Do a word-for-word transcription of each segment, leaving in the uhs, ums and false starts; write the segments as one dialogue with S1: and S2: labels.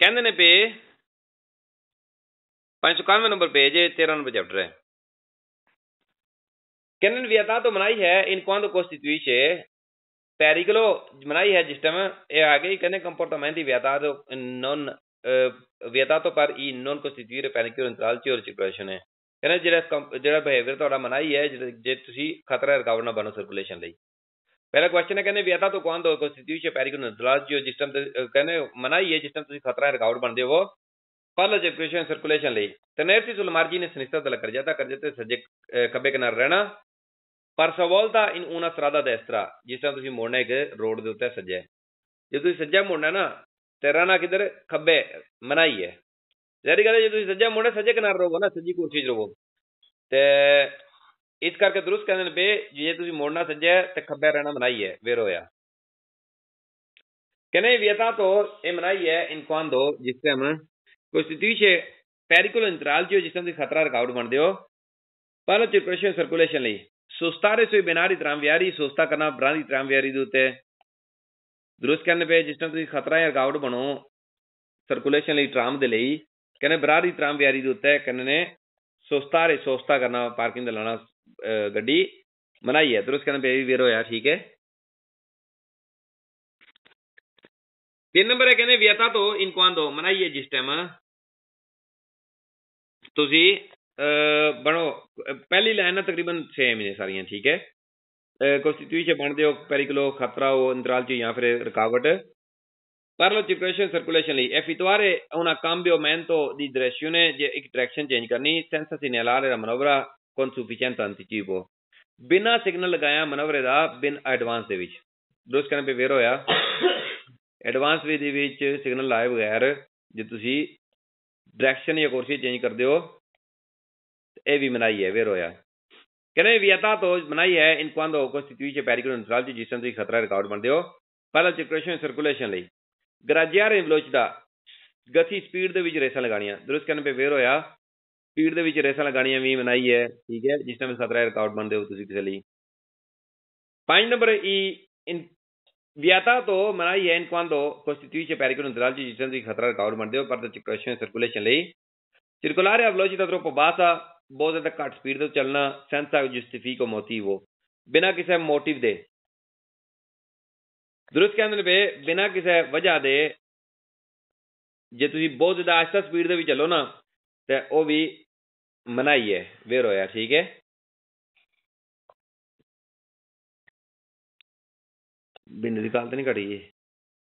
S1: कहते ने पे पांच सौ इक्यानवे नंबर पेज है, तेरह नंबर चैप्टर है। कहते वियता तो बनाई है इन quando costituisce pericolo बनाई है जिस टाइम ये आ गई कहने comportamenti vietato non vietato per i non costituire pericolo intralci और circulation है कहने ਜਿਹੜਾ ਜਿਹੜਾ ਬਿਹੇਵੀਅਰ ਤੁਹਾਡਾ ਮਨਾਈ ਹੈ ਜੇ ਤੁਸੀਂ ਖਤਰਾ ਰੁਕਾਵਟ ਨਾ ਬਣੋ ਸਰਕੂਲੇਸ਼ਨ ਲਈ। पहला क्वेश्चन है कहने वियता तो quando costituisce pericolo intralci जिस टाइम कहने मनाई है जिस टाइम ਤੁਸੀਂ ਖਤਰਾ ਰੁਕਾਵਟ ਬਣਦੇ ਹੋ per la circulation circulation ਲਈ tenersi sul margine sinistra della carreggiata carreggiata ਸੱਜੇ ਖੱਬੇ ਕਿਨਾਰੇ ਰਹਿਣਾ ਪਰ ਸਵੋਲਤਾ ਇਨ una strada destra ਜਿਸ ਤਰ੍ਹਾਂ ਤੁਸੀਂ ਮੋੜਨਾ ਇੱਕ ਰੋਡ ਦੇ ਉੱਤੇ ਸੱਜੇ ਜੇ ਤੁਸੀਂ ਸੱਜਾ ਮੋੜਨਾ ਨਾ ਤੇ ਰਹਿਣਾ ਕਿਧਰ ਖੱਬੇ ਮਨਾਈ ਹੈ ਜਿਹੜੀ ਗੱਲ ਜੇ ਤੁਸੀਂ ਸੱਜਾ ਮੋੜਨਾ ਸੱਜੇ ਕਿਨਾਰੇ ਰਹੋਗੇ ਨਾ ਸੱਜੀ ਕੁਰਸੀ 'ਚ ਰਹੋ ਤੇ ਇਸ ਕਰਕੇ ਦਰੁਸਤ ਕਹਿੰਦੇ ਨੇ ਬੇ ਜੇ ਤੁਸੀਂ ਮੋੜਨਾ ਸੱਜੇ ਤੇ ਖੱਬੇ ਰਹਿਣਾ ਮਨਾਈ ਹੈ ਵੇਰ ਹੋਇਆ ਕਹਿੰਦੇ vietato ਇਹ ਮਨਾਈ ਹੈ in quando ਜਿਸ ਟਾਈਮ costituisce pericolo intralcio ਜਿਸ ਟਾਈਮ ਤੁਸੀਂ ਖਤਰਾ ਰੁਕਾਵਟ ਬਣਦੇ ਹੋ per la circulation circulation ਲਈ sostare sui binari tranviari sosta करना ब्रांडी tranviari ਦੇ ਉੱਤੇ ਦਰੁਸਤ ਕਹਿੰਦੇ ਪਏ ਜਿਸ ਟਾਈਮ ਤੁਸੀਂ ਖਤਰਾ ਜਾਂ ਰੁਕਾਵਟ ਬਣੋ ਸਰਕੂਲੇਸ਼ਨ ਲਈ ਟਰਾਮ ਦੇ ਲਈ ਕਹਿੰਦੇ ਬਰਾਰੀ tranviari ਦੇ ਉੱਤੇ ਕਹਿੰਦੇ ਨੇ sostare sosta ਕਰਨਾ ਪਾਰਕਿੰਗ ਤੇ ਲਾਣਾ ਗੱਡੀ ਮਨਾਈ ਹੈ ਦਰੁਸਤ ਕਹਿੰਦੇ ਪਏ ਵੀਰ ਹੋਇਆ ਠੀਕ ਹੈ। ਤਿੰਨ ਨੰਬਰ ਹੈ ਕਹਿੰਦੇ vietato in quando ਮਨਾਈ ਹੈ ਜਿਸ ਟਾਈਮ ਤੁਸੀਂ ਬਣੋ ਪਹਿਲੀ ਲਾਈਨ ਨਾਲ ਤਕਰੀਬਨ ਸੇਮ ਨੇ ਸਾਰੀਆਂ ਠੀਕ ਹੈ। ਕੋਸਟੀਟਿਊਸ਼ਨ ਬਣਦੇ ਹੋ ਪੈਰੀਕਲੋ ਖਤਰਾ ਹੋ ਇੰਤਰਾਲ 'ਚ ਜਾਂ ਫਿਰ ਰੁਕਾਵਟ per la circulation circulation ਲਈ effettuare una cambiamento di direzione ਜੇ ਇੱਕ ਡਾਇਰੈਕਸ਼ਨ ਚੇਂਜ ਕਰਨੀ senza segnalare la manovra con sufficiente anticipo ਬਿਨਾਂ ਸਿਗਨਲ ਲਗਾਇਆ ਮਨਵਰੇ ਦਾ ਬਿਨ ਐਡਵਾਂਸ ਦੇ ਵਿੱਚ ਦੋਸਤ ਕਹਿੰਦੇ ਪੇ ਵੇਰ ਹੋਇਆ ਐਡਵਾਂਸ ਦੇ ਵਿੱਚ ਸਿਗਨਲ ਲਾਏ ਬਗੈਰ ਜੇ ਤੁਸੀਂ ਡਾਇਰੈਕਸ਼ਨ ਜਾਂ ਕੋਰਸ ਚੇਂਜ ਕਰਦੇ ਹੋ ਇਹ ਵੀ ਮਨਾਈ ਹੈ ਵੇਰ ਹੋਇਆ ਕਹਿੰਦੇ vietato ਮਨਾਈ ਹੈ in quando costituisce pericolo intralci ਜਿਸ ਤਰ੍ਹਾਂ ਤੁਸੀਂ ਖਤਰਾ ਰਿਕਾਰਡ ਬਣਦੇ ਹੋ per la circulation circulation ਲਈ ਗਰਾਜਿਆਰੇ velocità ਗਤੀ ਸਪੀਡ ਦੇ ਵਿੱਚ ਰੇਸਾਂ ਲਗਾਉਣੀਆਂ ਦਰੁਸਤ ਕਹਿੰਦੇ ਪਏ ਵੇਰ ਹੋਇਆ ਸਪੀਡ ਦੇ ਵਿੱਚ ਰੇਸਾਂ ਲਗਾਉਣੀਆਂ ਵੀ ਮਨਾਈ ਹੈ ਠੀਕ ਹੈ ਜਿਸ ਟਾਈਮ ਖਤਰਾ ਰਿਕਾਰਡ ਬਣਦੇ ਹੋ ਤੁਸੀਂ ਕਿਸੇ ਲਈ। ਪੰਜ ਨੰਬਰ ਈ vietato ਮਨਾਈ ਹੈ in quando costituisce pericolo intralci ਜਿਸ ਟਾਈਮ ਤੁਸੀਂ ਖਤਰਾ ਰਿਕਾਰਡ ਬਣਦੇ ਹੋ per la circulation circulation ਲਈ circolare a velocità troppo bassa ਬਹੁਤ ਜ਼ਿਆਦਾ ਘੱਟ ਸਪੀਡ ਤੇ ਚੱਲਣਾ senza giustifico motivo ਬਿਨਾਂ ਕਿਸੇ ਮੋਟਿਵ ਦੇ ਦਰੁਸਤ ਕਹਿੰਦੇ ਨੇ ਬੇ ਬਿਨਾਂ ਕਿਸੇ ਵਜ੍ਹਾ ਦੇ ਜੇ ਤੁਸੀਂ ਬਹੁਤ ਜ਼ਿਆਦਾ ਆਸਤਾ ਸਪੀਡ ਦੇ ਵੀ ਚੱਲੋ ਨਾ ਤੇ ਉਹ ਵੀ ਮਨਾਈ ਹੈ ਵੇਰ ਹੋਇਆ ਠੀਕ ਹੈ। ਬਿੰਦ ਦੀ ਗੱਲ ਤਾਂ ਨਹੀਂ ਘਟੀ ਜੀ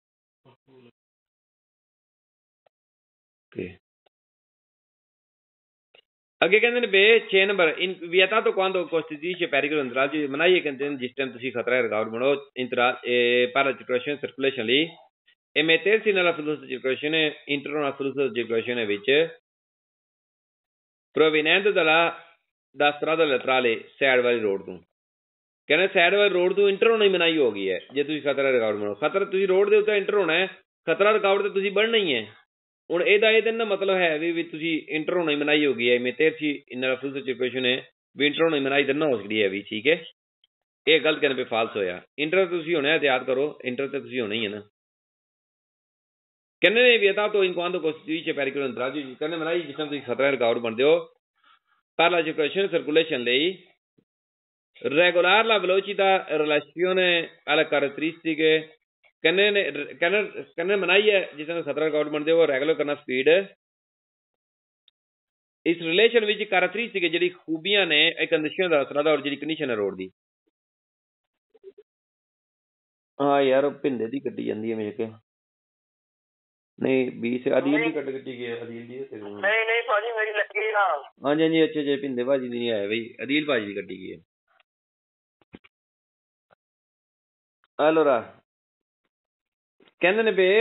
S1: ਅੱਗੇ ਕਹਿੰਦੇ ਨੇ ਬੇ ਛੇ ਨੰਬਰ ਇਨ vietato quando costituisce pericolo intralci ਮਨਾਈ ਕਹਿੰਦੇ ਨੇ ਜਿਸ ਟਾਈਮ ਤੁਸੀਂ ਖਤਰਾ ਰੁਕਾਵਟ ਬਣੋ ਇੰਤਰਾਲ per la circulation circulation ਲਈ e mettersi nella flusso di circolazione intro nel flusso di circolazione ਵਿੱਚ provenendo dalla da strada laterale side ਵਾਲੀ ਰੋਡ ਤੋਂ ਕਹਿੰਦੇ ਸਾਈਡ ਵਾਲੀ ਰੋਡ ਤੋਂ ਇੰਟਰ ਹੋਣੀ ਮਨਾਈ ਹੋ ਗਈ ਹੈ ਜੇ ਤੁਸੀਂ ਖਤਰਾ ਰੁਕਾਵਟ ਬਣੋ ਖਤਰਾ ਤੁਸੀਂ ਰੋਡ ਦੇ ਉੱਤੇ ਇੰਟਰ ਹੋਣਾ ਹੈ ਖਤਰਾ ਰੁਕਾਵਟ ਤੇ ਤੁਸੀਂ ਬਣਨਾ ਹੀ ਹੈ ਹੁਣ ਇਹਦਾ ਇਹ ਤਾਂ ਮਤਲਬ ਹੈ ਵੀ ਵੀ ਤੁਸੀਂ ਇੰਟਰ ਹੋਣੀ ਮਨਾਈ ਹੋ ਗਈ ਹੈ ਮੇਤੇਰਸੀ ਇਨਰ ਫਲੂਸ ਸਿਚੁਏਸ਼ਨ ਹੈ ਵੀ ਇੰਟਰ ਹੋਣੀ ਮਨਾਈ ਤਾਂ ਨਾ ਹੋ ਸਕਦੀ ਹੈ ਵੀ ਠੀਕ ਹੈ ਇਹ ਗਲਤ ਕਹਿੰਦੇ ਪਏ ਫਾਲਸ ਹੋਇਆ ਇੰਟਰ ਤੁਸੀਂ ਹੋਣਾ ਹੈ ਯਾਦ ਕਰੋ ਇੰਟਰ ਤੇ ਤੁਸੀਂ ਹੋਣਾ ਹੀ ਹੈ ਨਾ। ਕਹਿੰਦੇ ਨੇ vietato in quando costituisce pericolo intralci ਕਹਿੰਦੇ ਮਨਾਈ ਜਿਸ ਤਰ੍ਹਾਂ ਤੁਸੀਂ ਖਤਰਾ ਰੁਕਾਵਟ ਬਣਦੇ ਹੋ per la circulation circulation ਲਈ regolare la velocità in relazione alle caratteristiche ਕਹਿੰਦੇ ਨੇ ਕਹਿੰਦੇ ਕਹਿੰਦੇ ਮਨਾਈ ਹੈ ਜਿਸ ਤਰ੍ਹਾਂ ਖਤਰਾ ਰੁਕਾਵਟ ਬਣਦੇ ਹੋ ਰੈਗੂਲਰ ਕਰਨਾ ਸਪੀਡ ਇਸ ਰਿਲੇਸ਼ਨ ਵਿੱਚ ਕਾਰੈਕਟਰਿਸਟਿਕ ਜਿਹੜੀ ਖੂਬੀਆਂ ਨੇ ਇਹ ਕੰਡੀਸ਼ਨ ਦਾ ਅਸਰ ਦਾ ਔਰ ਜਿਹੜੀ ਕੰਡੀਸ਼ਨ ਹੈ ਰੋਡ ਦੀ। ਹਾਂ ਯਾਰ ਭਿੰਦੇ ਦੀ ਕੱਟੀ ਜਾਂਦੀ ਹੈ ਮੇਰੇ ਕੇ ਨਹੀਂ बीस ਅਦੀਲ ਦੀ ਕੱਟ ਕੱਟੀ ਗਈ ਹੈ ਅਦੀਲ ਦੀ ਨਹੀਂ ਨਹੀਂ ਭਾਜੀ ਮੇਰੀ ਲੱਗੀ ਨਾ ਹਾਂਜੀ ਹਾਂਜੀ ਅੱਛਾ ਜੇ ਭਿੰਦੇ ਭਾਜੀ ਦੀ ਨਹੀਂ ਆਇਆ ਬਈ ਅਦੀਲ ਭਾਜੀ ਦੀ ਕੱਟੀ ਗਈ ਹੈ। allora ਕਹਿੰਦੇ ਨੇ ਬੇ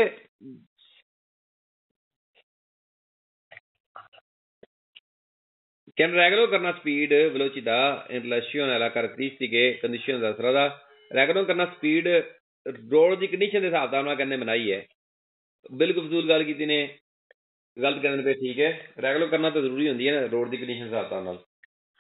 S1: ਕਹਿੰਦੇ ਰੈਗੂਲਰ ਕਰਨਾ speed velocità in relazione alla caratteristiche condizioni della strada regular ਕਰਨਾ ਸਪੀਡ ਰੋਡ ਦੀ ਕੰਡੀਸ਼ਨ ਦੇ ਹਿਸਾਬ ਨਾਲ ਕਹਿੰਦੇ ਮਨਾਈ ਹੈ ਬਿਲਕੁਲ ਫਜ਼ੂਲ ਗੱਲ ਕੀਤੀ ਨੇ ਗਲਤ ਕਹਿੰਦੇ ਪਏ ਠੀਕ ਹੈ ਰੈਗੂਲਰ ਕਰਨਾ ਤਾਂ ਜ਼ਰੂਰੀ ਹੁੰਦੀ ਹੈ ਨਾ ਰੋਡ ਦੀ ਕੰਡੀਸ਼ਨ ਦੇ ਹਿਸਾਬ ਨਾਲ।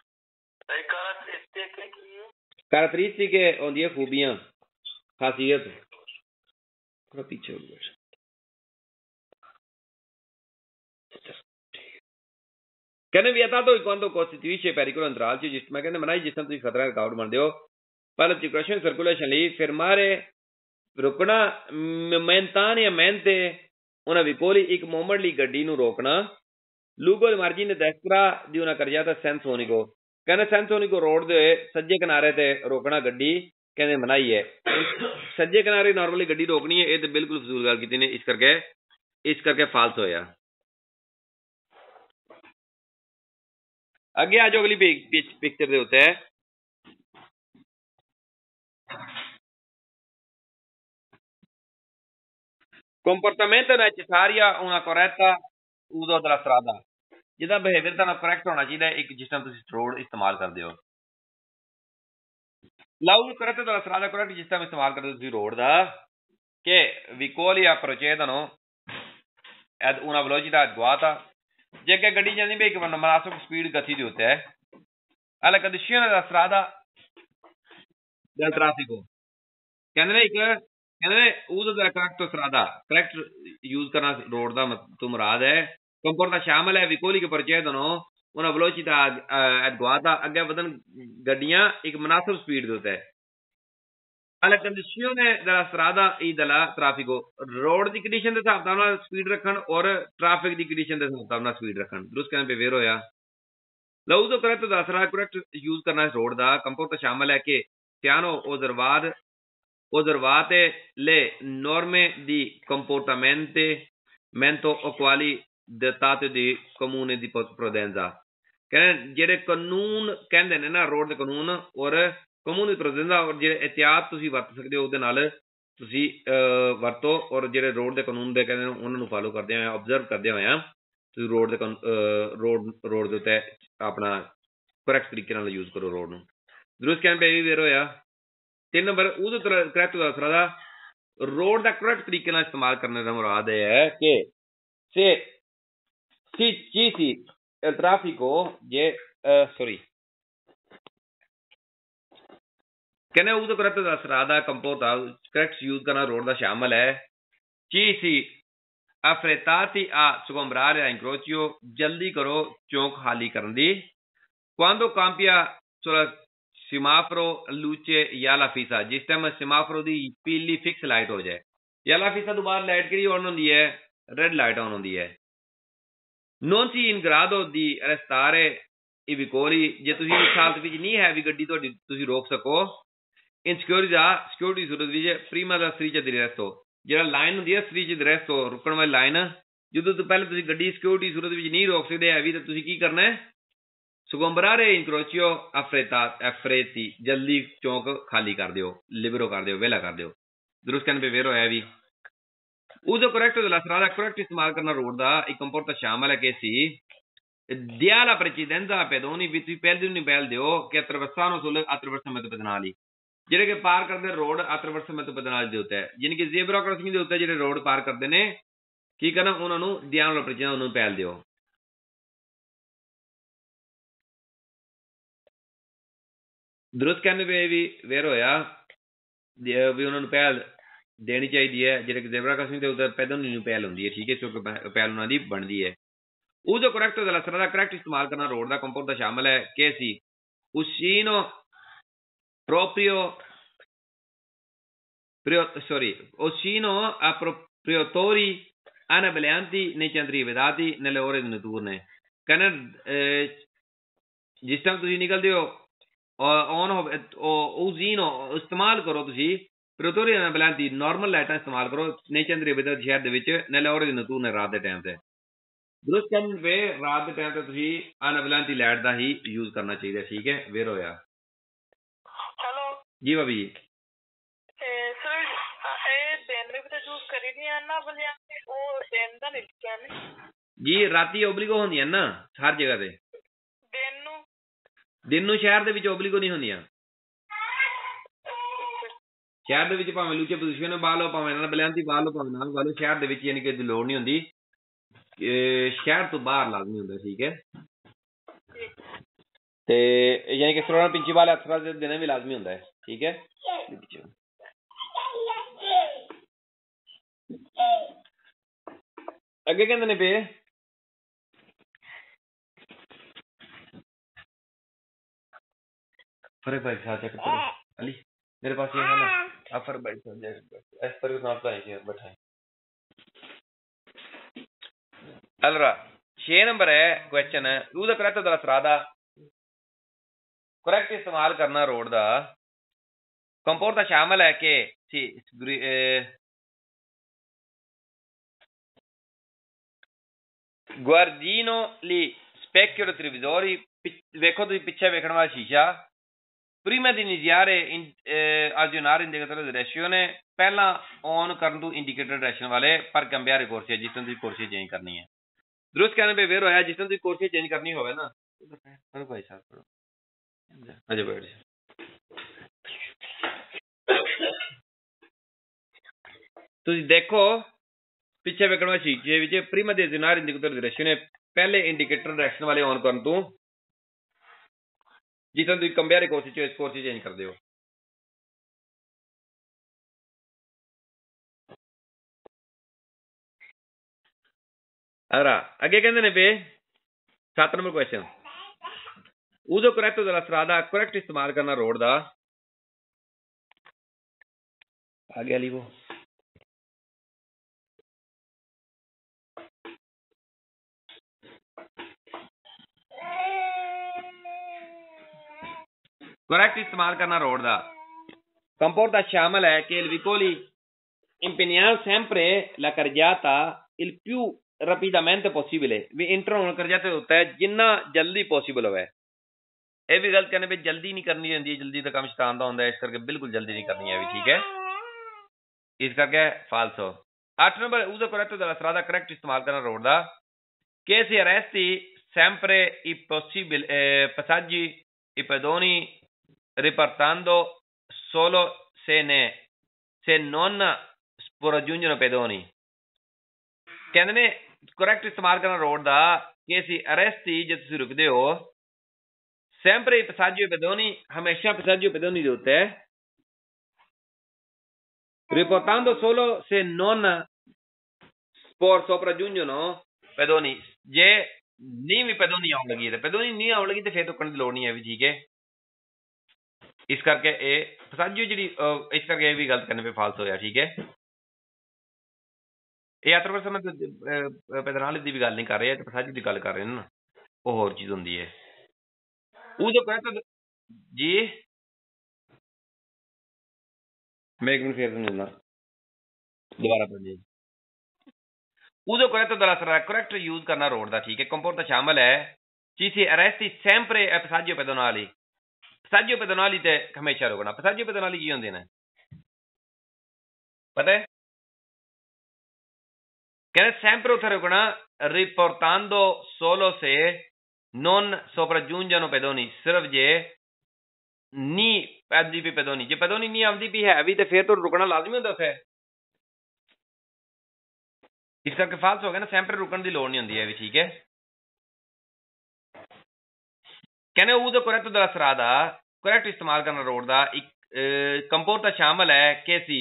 S1: caratteristiche ਹੁੰਦੀਆਂ ਖੂਬੀਆਂ ਖਾਸੀਅਤ ਥੋੜਾ ਪਿੱਛੇ ਹੋ ਗਿਆ कहने vietato in quanto costituisce pericolo intralcio ma कहने मनाही जिस time ਤੁਸੀਂ ਖਤਰਾ ਰਿਕਾਰਡ ਬਣਦੇ ਹੋ per la circulation circulation ਲਈ fermare ਰੁਕਣਾ momentaneamente una vicoli ਇੱਕ ਮੋਮੈਂਟ ਲਈ ਗੱਡੀ ਨੂੰ ਰੋਕਣਾ lungo il margine destra di una carreggiata senza unico ਕਹਿੰਦੇ senza unico road ਦੇ ਸੱਜੇ ਕਿਨਾਰੇ ਤੇ ਰੋਕਣਾ ਗੱਡੀ ਕਹਿੰਦੇ ਮਨਾਹੀ ਹੈ ਸੱਜੇ ਕਿਨਾਰੇ ਨਾਰਮਲੀ ਗੱਡੀ ਰੋਕਣੀ ਹੈ ਇਹ ਤੇ ਬਿਲਕੁਲ ਫਜ਼ੂਲ ਗੱਲ ਕੀਤੀ ਨੇ ਇਸ ਕਰਕੇ ਇਸ ਕਰਕੇ ਫਾਲਸ ਹੋਇਆ ਅੱਗੇ ਆ ਜਾਓ ਅਗਲੀ ਪਿਕਚਰ ਦੇ ਉੱਤੇ comportamento necessario una corretta uso della strada ਜਿਹਦਾ ਬਿਹੇਵੀਅਰ ਤੁਹਾਨੂੰ ਕਰੈਕਟ ਹੋਣਾ ਚਾਹੀਦਾ ਇੱਕ ਜਿਸ ਤਰ੍ਹਾਂ ਤੁਸੀਂ ਰੋਡ ਇਸਤੇਮਾਲ ਕਰਦੇ ਹੋ l'uso corretto della strada corretto ਜਿਸ ਤਰ੍ਹਾਂ ਇਸਤੇਮਾਲ ਕਰਦੇ ਹੋ ਤੁਸੀਂ ਰੋਡ ਦਾ che vicoli procedono ad una velocità adeguata ਜੇ ਕਿ ਗੱਡੀ ਜਾਂਦੀ ਵੀ ਇੱਕ ਮੁਨਾਸਿਬ ਸਪੀਡ ਗਤੀ ਦੇ ਉੱਤੇ ਹੈ alla condizione della strada del traffico ਕਹਿੰਦੇ ਨੇ ਇੱਕ ਕਹਿੰਦੇ ਨੇ uso della corretta strada correct use ਕਰਨਾ ਰੋਡ ਦਾ ਤੋਂ ਮੁਰਾਦ ਹੈ comporta ਸ਼ਾਮਲ ਹੈ vicoli che procedono una velocità adeguata ਅੱਗੇ ਵਧਣ ਗੱਡੀਆਂ ਇੱਕ ਮੁਨਾਸਿਬ ਸਪੀਡ ਦੇ ਉੱਤੇ alla condizione della strada e della traffico road ਦੀ ਕੰਡੀਸ਼ਨ ਦੇ ਹਿਸਾਬ ਨਾਲ ਸਪੀਡ ਰੱਖਣ ਔਰ ਟ੍ਰੈਫਿਕ ਦੀ ਕੰਡੀਸ਼ਨ ਦੇ ਹਿਸਾਬ ਨਾਲ ਸਪੀਡ ਰੱਖਣ ਦਰੁਸਤ ਕਹਿੰਦੇ ਬੇਵੇਰ ਹੋਇਆ l'uso corretto della strada correct use ਕਰਨਾ ਰੋਡ ਦਾ comporta ਸ਼ਾਮਲ ਹੈ ਕਿ siano osservate osservate le norme di comportamento o quali dettate di comune di prudenza ਕਹਿੰਦੇ ਜਿਹੜੇ ਕਾਨੂੰਨ ਕਹਿੰਦੇ ਨੇ ਨਾ ਰੋਡ ਦੇ ਕਾਨੂੰਨ ਔਰ ਕਾਨੂੰਨ ਦੀ ਪrudenza ਔਰ ਜਿਹੜੇ ਇhtiyat ਤੁਸੀਂ ਵਰਤ ਸਕਦੇ ਹੋ ਉਹਦੇ ਨਾਲ ਤੁਸੀਂ ਵਰਤੋ ਔਰ ਜਿਹੜੇ ਰੋਡ ਦੇ ਕਾਨੂੰਨ ਦੇ ਕਹਿੰਦੇ ਨੇ ਉਹਨਾਂ ਨੂੰ ਫਾਲੋ ਕਰਦੇ ਹੋਏ ਆਬਜ਼ਰਵ ਕਰਦੇ ਹੋਏ ਤੁਸੀਂ ਰੋਡ ਦੇ ਰੋਡ ਰੋਡ ਦੇ ਉੱਤੇ ਆਪਣਾ ਕਰੈਕਟ ਤਰੀਕੇ ਨਾਲ ਯੂਜ਼ ਕਰੋ ਰੋਡ ਨੂੰ ਦਰੁਸਤ ਕਹਿੰਦੇ ਵੀ ਵੇਰ ਹੋਇਆ ਤਿੰਨ ਨੰਬਰ ਉਹਦੇ ਕਰੈਕਟ ਦਾ ਅਸਰਾ ਦਾ ਰੋਡ ਦਾ ਕਰੈਕਟ ਤਰੀਕੇ ਨਾਲ ਇਸਤੇਮਾਲ ਕਰਨ ਦਾ ਮੁਰਾਦ ਇਹ ਹੈ ਕਿ se si ci si il traffico je uh, sorry कहने uso corretto della strada comporta correct use करना रोड ਦਾ ਸ਼ਾਮਲ ਹੈ ci si affrettati a sgombrare a incrocio ਜਲਦੀ ਕਰੋ ਚੌਂਕ ਖਾਲੀ ਕਰਨ ਦੀ quando cambia sulla semaforo luce yellow fissa ਜਿਸ ਟਾਈਮ semaforo ਦੀ ਪੀਲੀ ਫਿਕਸ ਲਾਈਟ ਹੋ ਜਾਏ yellow fissa ਤੋਂ ਬਾਅਦ ਲਾਈਟ ਕਿਹੜੀ ਆਨ ਹੁੰਦੀ ਹੈ ਰੈਡ ਲਾਈਟ ਆਨ ਹੁੰਦੀ ਹੈ non si in grado di arrestare i vicoli ਜੇ ਤੁਸੀਂ ਇਸ ਹਾਲਤ ਵਿੱਚ ਨਹੀਂ ਹੈ ਵੀ ਗੱਡੀ ਤੁਹਾਡੀ ਤੁਸੀਂ ਰੋਕ ਸਕੋ in sicurezza security ਸੂਰਤ ਵਿੱਚ prima da striscia di arresto ਜਿਹੜਾ ਲਾਈਨ ਹੁੰਦੀ ਹੈ striscia di arresto ਰੁਕਣ ਵਾਲੀ ਲਾਈਨ ਜਦੋਂ ਤੋਂ ਪਹਿਲੇ ਤੁਸੀਂ ਗੱਡੀ ਸਿਕਿਉਰਿਟੀ ਸੂਰਤ ਵਿੱਚ ਨਹੀਂ ਰੋਕ ਸਕਦੇ ਹੈ ਵੀ ਤਾਂ ਤੁਸੀਂ ਕੀ ਕਰਨਾ ਹੈ sgombrare incrocio affrettati ਜਲਦੀ ਚੌਂਕ ਖਾਲੀ ਕਰ ਦਿਓ ਲਿਬਰੋ ਕਰ ਦਿਓ ਵਿਹਲਾ ਕਰ ਦਿਓ ਦਰੁਸਤ ਕਹਿਣ ਪੇ ਵੇਰ ਹੋਇਆ ਵੀ uso corretto della strada correct ਇਸਤੇਮਾਲ ਕਰਨਾ ਰੋਡ ਦਾ ਇੱਕ ਕੰਪੋਰਟ ਸ਼ਾਮਲ ਹੈ ਕਿ ਸੀ dia la precedenza a pedoni ਵੀ ਤੁਸੀਂ ਪਹਿਲੇ ਨਹੀਂ ਪਹਿਲ ਦਿਓ ਕਿ attraversano sul attraversamento pedonali ਜਿਹੜੇ ਕਿ ਪਾਰ ਕਰਦੇ ਰੋਡ attraversamento pedonali ਦੇ ਉੱਤੇ ਯਾਨੀ ਕਿ ਜ਼ੇਬਰਾ ਕ੍ਰਾਸਿੰਗ ਦੇ ਉੱਤੇ ਜਿਹੜੇ ਰੋਡ ਪਾਰ ਕਰਦੇ ਨੇ ਕੀ ਕਰਨਾ ਉਹਨਾਂ ਨੂੰ dia la precedenza ਉਹਨੂੰ ਪਹਿਲ ਦਿਓ ਦਰੁਸਤ ਕਹਿੰਦੇ ਪਏ ਵੀ ਵੇਰ ਹੋਇਆ ਵੀ ਉਹਨਾਂ ਨੂੰ ਪਹਿਲ ਦੇਣੀ ਚਾਹੀਦੀ ਹੈ ਜਿਹੜੇ ਕਿ ਜ਼ੇਬਰਾ ਕ੍ਰਾਸਿੰਗ ਦੇ ਉੱਤੇ ਪੈਦਲ ਨੂੰ ਪਹਿਲ ਹੁੰਦੀ ਹੈ ਠੀਕ ਹੈ ਕਿਉਂਕਿ ਪਹਿਲ ਉਹਨਾਂ ਦੀ ਬਣਦੀ ਹੈ uso corretto della strada correct ਇਸਤੇਮਾਲ ਕਰਨਾ ਰੋਡ ਦਾ ਕੰਪੋਰਟ ਦਾ ਸ਼ਾਮਲ ਹੈ ਕਿ ਸੀ uscino proprio sorry uscino a proprietari anabelanti nei centri vedati nelle ore notturne ਕਹਿੰਦੇ ਜਿਸ ਟਾਈਮ ਤੁਸੀਂ ਨਿਕਲਦੇ ਹੋ ਔਨ usino ਇਸਤੇਮਾਲ ਕਰੋ ਤੁਸੀਂ ਪ੍ਰੋਟੋਰੀ anabelanti ਨਾਰਮਲ ਲਾਈਟਾਂ ਇਸਤੇਮਾਲ ਕਰੋ nei centri vedati ਸ਼ਹਿਰ ਦੇ ਵਿੱਚ nelle ore notturne ਰਾਤ ਦੇ ਟਾਈਮ ਤੇ ਦਰੁਸਤ ਕਰਨ ਵੇ ਰਾਤ ਦੇ ਟਾਈਮ ਤੇ ਤੁਸੀਂ anabelanti ਲਾਈਟ ਦਾ ਹੀ ਯੂਜ਼ ਕਰਨਾ ਚਾਹੀਦਾ ਠੀਕ ਹੈ ਵੇਰ ਹੋਇਆ
S2: ਹੈਲੋ
S1: ਜੀ ਭਾਬੀ
S2: ਇਹ ਸਰ ਇਹ ਦਿਨ ਦੇ ਵਿੱਚ ਯੂਜ਼ ਕਰੀ ਦੀ anabelanti ਉਹ ਦਿਨ ਦਾ ਨਹੀਂ ਲਿਖਿਆ ਨੇ
S1: ਜੀ ਰਾਤੀ ਓਬਲੀਗੋ ਹੁੰਦੀਆਂ ਨਾ ਹਰ ਜਗ੍ਹਾ ਤੇ
S2: ਦਿਨ ਨੂੰ
S1: ਦਿਨ ਨੂੰ ਸ਼ਹਿਰ ਦੇ ਵਿੱਚ ਓਬਲੀਗੋ ਨਹੀਂ ਹੁੰਦੀਆਂ ਸ਼ਹਿਰ ਦੇ ਵਿੱਚ ਭਾਵੇਂ ਲੂਚੇ ਪੋਜੀਸ਼ਨ ਪਾ ਲਓ ਭਾਵੇਂ anabelanti ਪਾ ਲਓ ਭਾਵੇਂ ਨਾਲ ਪਾ ਲਓ ਸ਼ਹਿਰ ਦੇ ਵਿੱਚ ਯਾਨੀ ਕਿ ਲੋੜ ਨਹੀਂ ਹੁੰਦੀ ਸ਼ਹਿਰ ਤੋਂ ਬਾਹਰ ਲਾਜ਼ਮੀ ਹੁੰਦਾ ਠੀਕ ਹੈ ਤੇ ਯਾਨੀ ਕਿ ਸਰੋਣਾ ਪਿੰਚੀ ਵਾਲੇ ਅਥਰਾ ਦੇ ਦਿਨ ਵੀ ਲਾਜ਼ਮੀ ਹੁੰਦਾ ਹੈ ਠੀਕ ਹੈ ਅੱਗੇ ਕਹਿੰਦੇ ਨੇ ਪੇ फर्क भाई साथ चेक करो अली मेरे पास ये है ना आप फर्क भाई साथ चेक इस पर नाम का है बैठा allora छह नंबर है क्वेश्चन है यूज करेक्ट दला सरादा करेक्ट इस्तेमाल करना रोड दा कंपोर्ट दा शामिल है कि सी guardino lì specchio retrovisori ਵੇਖੋ ਤੁਸੀਂ ਪਿੱਛੇ ਵੇਖਣ ਵਾਲਾ ਸ਼ੀਸ਼ਾ prima di iniziare in, eh, azionare indicatore di direzione ਪਹਿਲਾਂ ऑन ਕਰਨ ਤੋਂ ਇੰਡੀਕੇਟਰ ਡਾਇਰੈਕਸ਼ਨ ਵਾਲੇ ਪਰ cambiare corsia ਜਿਸ ਤਰ੍ਹਾਂ ਤੁਸੀਂ ਕੋਰਸੇ ਚੇਂਜ ਕਰਨੀ ਹੈ दुरुस्त कहने पे वेर होया जिस तरह तुम कोर्स चेंज करनी होवे ना भाई साहब करो अच्छा बैठ तुम देखो पीछे वेखण वाला शीशे विच प्रीमा दे ज़िनार इंडिकेटर डायरेक्शन पहले इंडिकेटर डायरेक्शन वाले ऑन करन तू जिस तरह तुम कंपेयर कोर्स च इस कोर्स चेंज कर दे हो allora आगे कहते ने पे सात number question uso corretto della strada correct इस्तेमाल करना रोड दा आगे वाली वो correct इस्तेमाल करना रोड दा comporta शामिल है che il vicoli impegnano sempre la carreggiata il più rapidamente possibile भी इंटर होना carreggiata होता है जिन्ना जल्दी पॉसिबल होवे ਇਹ ਵੀ ਗਲਤ ਕਰਨੇ पे जल्दी नहीं करनी रहती जल्दी तो काम शैतान दा होंदा है इस करके बिल्कुल जल्दी नहीं करनी है भी ठीक है इस करके फाल्सो आठ number uso corretto della strada correct इस्तेमाल करना रोड दा che si arresti sempre i possibili eh, passaggi i pedoni riportando solo se ne se non può raggiungere pedoni कहते ने correct इस्तेमाल करना रोड दा che si arresti जे तुसी रुकदे हो sempre i passaggi e pedoni हमेशा passaggi e pedoni दे होते हैं riportando solo se non può sopraggiungono pedoni जे नहीं भी pedoni आने लगी है pedoni नहीं आने लगी तो फिर रुकने की लोड़ नहीं है भी ठीक है इस करके ए passaggi जी इस करके भी गलत करने पे फाल्स होया ठीक है ਇਹ ਯਾਤਰਾ ਪਰ ਸਮੇਂ ਪੈਦਨਾਲੀ ਦੀ ਵੀ ਗੱਲ ਨਹੀਂ ਕਰ ਰਹੇ ਤੇ passaggi ਦੀ ਗੱਲ ਕਰ ਰਹੇ ਨੇ ਨਾ ਉਹ ਹੋਰ ਚੀਜ਼ ਹੁੰਦੀ ਹੈ uso corretto जी मैं एक मिनट फिर सुनूंगा दोबारा पढ़िए uso corretto della strada correct use करना रोड दा ठीक है comporta शामिल है ci si arresti sempre ai passaggi pedonali passaggi pedonali ते हमेशा रुकना passaggi pedonali की होंदे ने पता है कहते sempre उत्थे रुकना riportando solo se non sopraggiungono pedoni सिर्फ जे नी आंदी भी pedoni जे pedoni नहीं आंदी भी है भी तो फिर तो रुकना लाजमी होता है इस करके फाल्स हो गया ना sempre रुकने की लोड़ नहीं होती है भी ठीक है कहने uso corretto della strada correct इस्तेमाल करना रोड दा एक comporta शामिल है che si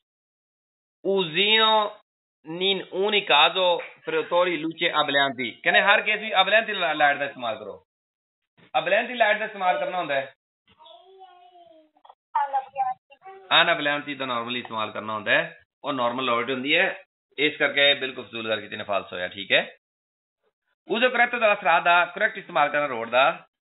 S1: usino in ogni caso predatori luce abbaglianti कहने हर केस भी abbaglianti लाइट का इस्तेमाल करो abbaglianti लाइट का इस्तेमाल करना होता है अनअबलियांती का नॉर्मली इस्तेमाल करना होता है और नॉर्मल लाइट होती है इस करके बिल्कुल फजूल करके तेने फाल्स होया ठीक है uso corretto della strada correct इस्तेमाल करना रोड दा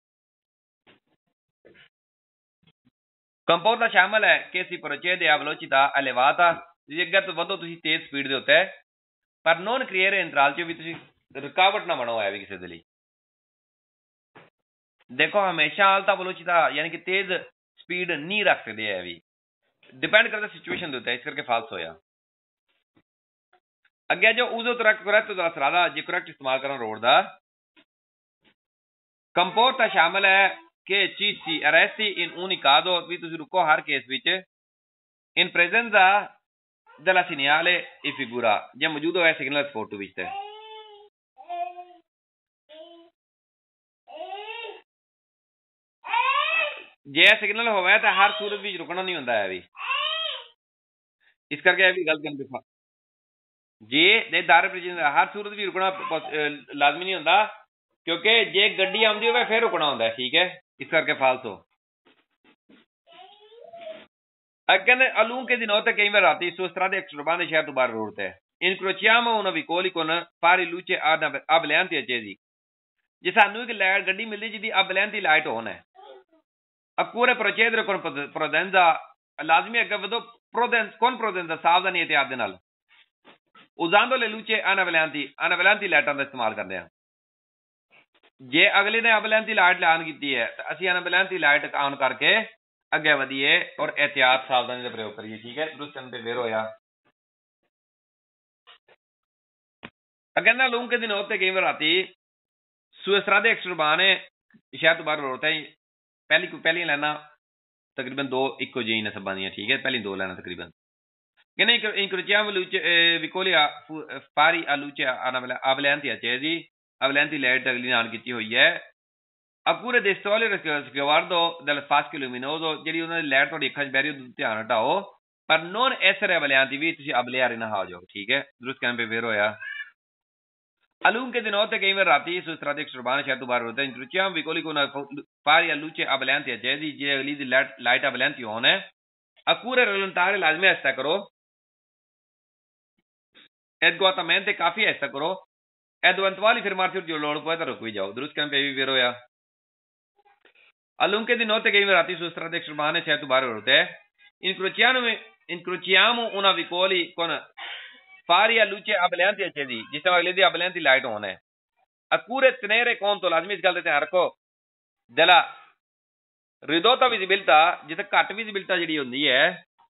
S1: comporta शामिल है che si procede a velocità elevata जिगर तो वधो तुसी तेज स्पीड दे होता है पर नॉन क्रियर इंतराल च भी तुसी रुकावट ना बनो है भी किसी दे लिए देखो हमेशा आलता वेलोसिटी यानी कि तेज स्पीड नहीं रख सकते है भी डिपेंड करता सिचुएशन दे होता है इस करके फाल्स होया अगे जो uso corretto della strada जे करेक्ट इस्तेमाल करना रोड दा comporta शामिल है che ci si arresti in ogni caso भी तुसी रुको हर केस विच in presenza della segnale e figura già मौजूद है सिग्नल फोटो विच ते जे सिग्नल होवे तो हर सूरत विच रुकना नहीं होता है भी इस करके भी गलत करते जे दे दार हर सूरत भी रुकना लाजमी नहीं होता क्योंकि जे गड्डी आंदी होवे फिर रुकना होता है ठीक है इस करके फाल्स हो कहने a lunghe di notte che inverrati su strade extraurbane certo bar route incrociamo una vicoli con fari luce ableanti accesi ਜੇ ਸਾਨੂੰ ਇੱਕ ਲਾਈਟ ਗੱਡੀ ਮਿਲਦੀ ਜਿਹਦੀ ਅਬਲੈਂਤੀ ਲਾਈਟ ਹੋਣ ਹੈ ਅਕੂਰੇ ਪ੍ਰੋਚੇਦਰ con prudenza ਲਾਜ਼ਮੀ ਅੱਗੇ ਵਧੋ prudenza con prudenza ਸਾਵਧਾਨੀ ਇhtiyat ਦੇ ਨਾਲ usando le luci anavalanti anavalanti ਲਾਈਟਾਂ ਦਾ ਇਸਤੇਮਾਲ ਕਰਦੇ ਹਾਂ ਜੇ ਅਗਲੇ ਨੇ ਅਬਲੈਂਤੀ ਲਾਈਟ ਆਨ ਕੀਤੀ ਹੈ ਤਾਂ ਅਸੀਂ ਅਬਲੈਂਤੀ ਲਾਈਟ ਆਨ ਕਰਕੇ ਅੱਗੇ ਵਧੀਏ ਔਰ ਇhtiyat ਸਾਵਧਾਨੀ ਦਾ ਪ੍ਰਯੋਗ ਕਰੀਏ ਠੀਕ ਹੈ ਦਰੁਸਤ ਤੇ ਵੇਰ ਹੋਇਆ agenda lunghe di notte che inverrati su strade extraurbane certo bar rotte ਪਹਿਲੀ ਪਹਿਲੀਆਂ ਲਾਈਨਾਂ ਤਕਰੀਬਨ ਦੋ ਇੱਕੋ ਜਿਹੀਆਂ ਨੇ ਸਭਾਂ ਦੀਆਂ ਠੀਕ ਹੈ ਪਹਿਲੀ ਦੋ ਲਾਈਨਾਂ ਤਕਰੀਬਨ ਕਹਿੰਦੇ incrociamo luce vicoli fari a luce ableanti accesi ableanti light ਅਗਲੀ ਨਾਲ ਕੀਤੀ ਹੋਈ ਹੈ ਅਕੂਰੇ ਦੇ ਸਟੋਲੇ sguardo del fascio luminoso ਜਿਹੜੀ ਉਹਨਾਂ ਦੀ ਲਾਈਟ ਤੁਹਾਡੀ ਅੱਖਾਂ 'ਚ ਬਹਿ ਰਹੀ ਉਹਦਾ ਧਿਆਨ ਹਟਾਓ ਪਰ non essere ableanti ਵੀ ਤੁਸੀਂ ਅਬਲਿਆਰੇ ਨਾ ਹੋ ਜਾਓ ਠੀਕ ਹੈ ਦਰੁਸਤ ਕਹਿਣ ਪੇ ਵੇਰ ਹੋਇਆ a lunghe di notte che inverrati su strade extraurbane certo bar rotte incrociamo vicoli con fari a luce ableanti accesi je ਅਗਲੀ ਦੀ ਲਾਈਟ ableanti on ਹੈ ਅਕੂਰੇ rallentare ਲਾਜ਼ਮੀ ਐਸਾ ਕਰੋ adeguatamente ਕਾਫੀ ਐਸਾ ਕਰੋ eventuali fermarsi ਜੋ ਲੋੜ ਪਵੇ ਤਾਂ ਰੁਕ ਵੀ ਜਾਓ ਦਰੁਸਤ ਕਹਿਣ ਪੇ ਵੀ ਵੇਰ ਹੋਇਆ a lunghe di notte che inverrati su strade extraurbane certo bar rotte incrociamo incrociamo una vicoli con fari a luce ableanti accesi ਜਿਸ ਤਰ੍ਹਾਂ ਅਗਲੇ ਦੀ ableanti ਲਾਈਟ on ਹੈ ਅਕੂਰੇ tenere conto ਲਾਜ਼ਮੀ ਇਸ ਗੱਲ ਦਾ ਧਿਆਨ ਰੱਖੋ della ridotta visibilità ਜਿੱਥੇ ਘੱਟ ਵਿਜ਼ਿਬਿਲਟਾ ਜਿਹੜੀ ਹੁੰਦੀ ਹੈ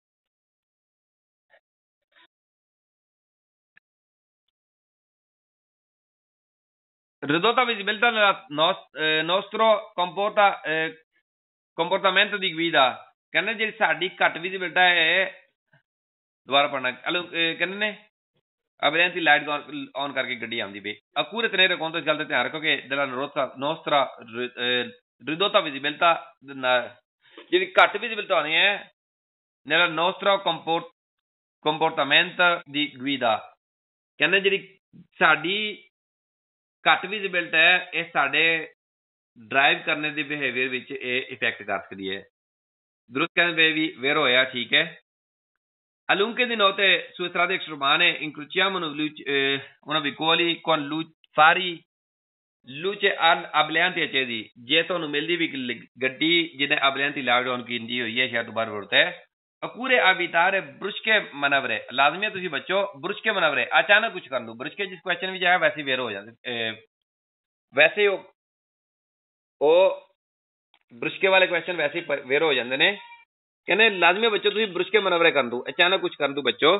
S1: ridotta visibilità nel nostro comporta comportamento di guida ਕਹਿੰਦੇ ਜਿਹੜੀ ਸਾਡੀ ਘੱਟ ਵਿਜ਼ਿਬਿਲਟਾ ਹੈ ਦੁਬਾਰਾ ਪੜਨਾ ਕਹਿੰਦੇ ਨੇ ableanti ਲਾਈਟ ਔਨ ਕਰਕੇ ਗੱਡੀ ਆਉਂਦੀ ਪਈ ਅਕੂਰੇ tenere conto ਇਸ ਗੱਲ ਦਾ ਧਿਆਨ ਰੱਖੋ ਕਿ della nostra ridotta visibilità ਜਿਹੜੀ ਘੱਟ ਵਿਜ਼ਿਬਿਲਟਾ ਹੋਣੀ ਹੈ nella nostra comportamento di guida ਕਹਿੰਦੇ ਜਿਹੜੀ ਸਾਡੀ ਘੱਟ ਵਿਜ਼ਿਬਿਲਟਾ ਹੈ ਇਹ ਸਾਡੇ ਡਰਾਈਵ ਕਰਨੇ ਦੇ ਬਿਹੇਵੀਅਰ ਵਿੱਚ ਇਹ ਇਫੈਕਟ ਕਰ ਸਕਦੀ ਹੈ ਦਰੁਸਤ ਕਹਿੰਦੇ ਵੀ ਵੇਰ ਹੋਇਆ ਠੀਕ ਹੈ a lunghe di notte su strade extraurbane incrociamo una vicoli con fari luce ableanti accesi ਜੇ ਤੁਹਾਨੂੰ ਮਿਲਦੀ ਵੀ ਗੱਡੀ ਜਿਹਨੇ ableanti ਲਾਈਟ ਔਨ ਕੀਤੀ ਹੋਈ ਹੈ ਸ਼ਾਇਦ ਬਾਹਰ ਵਰਤੇ ਅਕੂਰੇ evitare brusche manevre ਲਾਜ਼ਮੀ ਹੈ ਤੁਸੀਂ ਬੱਚੋ brusche manevre ਅਚਾਨਕ ਕੁਝ ਕਰਨ ਦੋ brusche ਜਿਸ ਕੁਐਸਚਨ ਵਿੱਚ ਆਇਆ ਵੈਸੇ ਵੇਰ ਹੋ ਜਾਂਦੇ ਵੈਸੇ ਉਹ brusche ਵਾਲੇ ਕੁਐਸਚਨ ਵੈਸੇ ਵੇਰ ਹੋ ਜਾਂਦੇ ਨੇ ਕਹਿੰਦੇ ਲਾਜ਼ਮੀ ਬੱਚੋ ਤੁਸੀਂ brusche manevre ਕਰਨ ਦੋ ਅਚਾਨਕ ਕੁਝ ਕਰਨ ਦੋ ਬੱਚੋ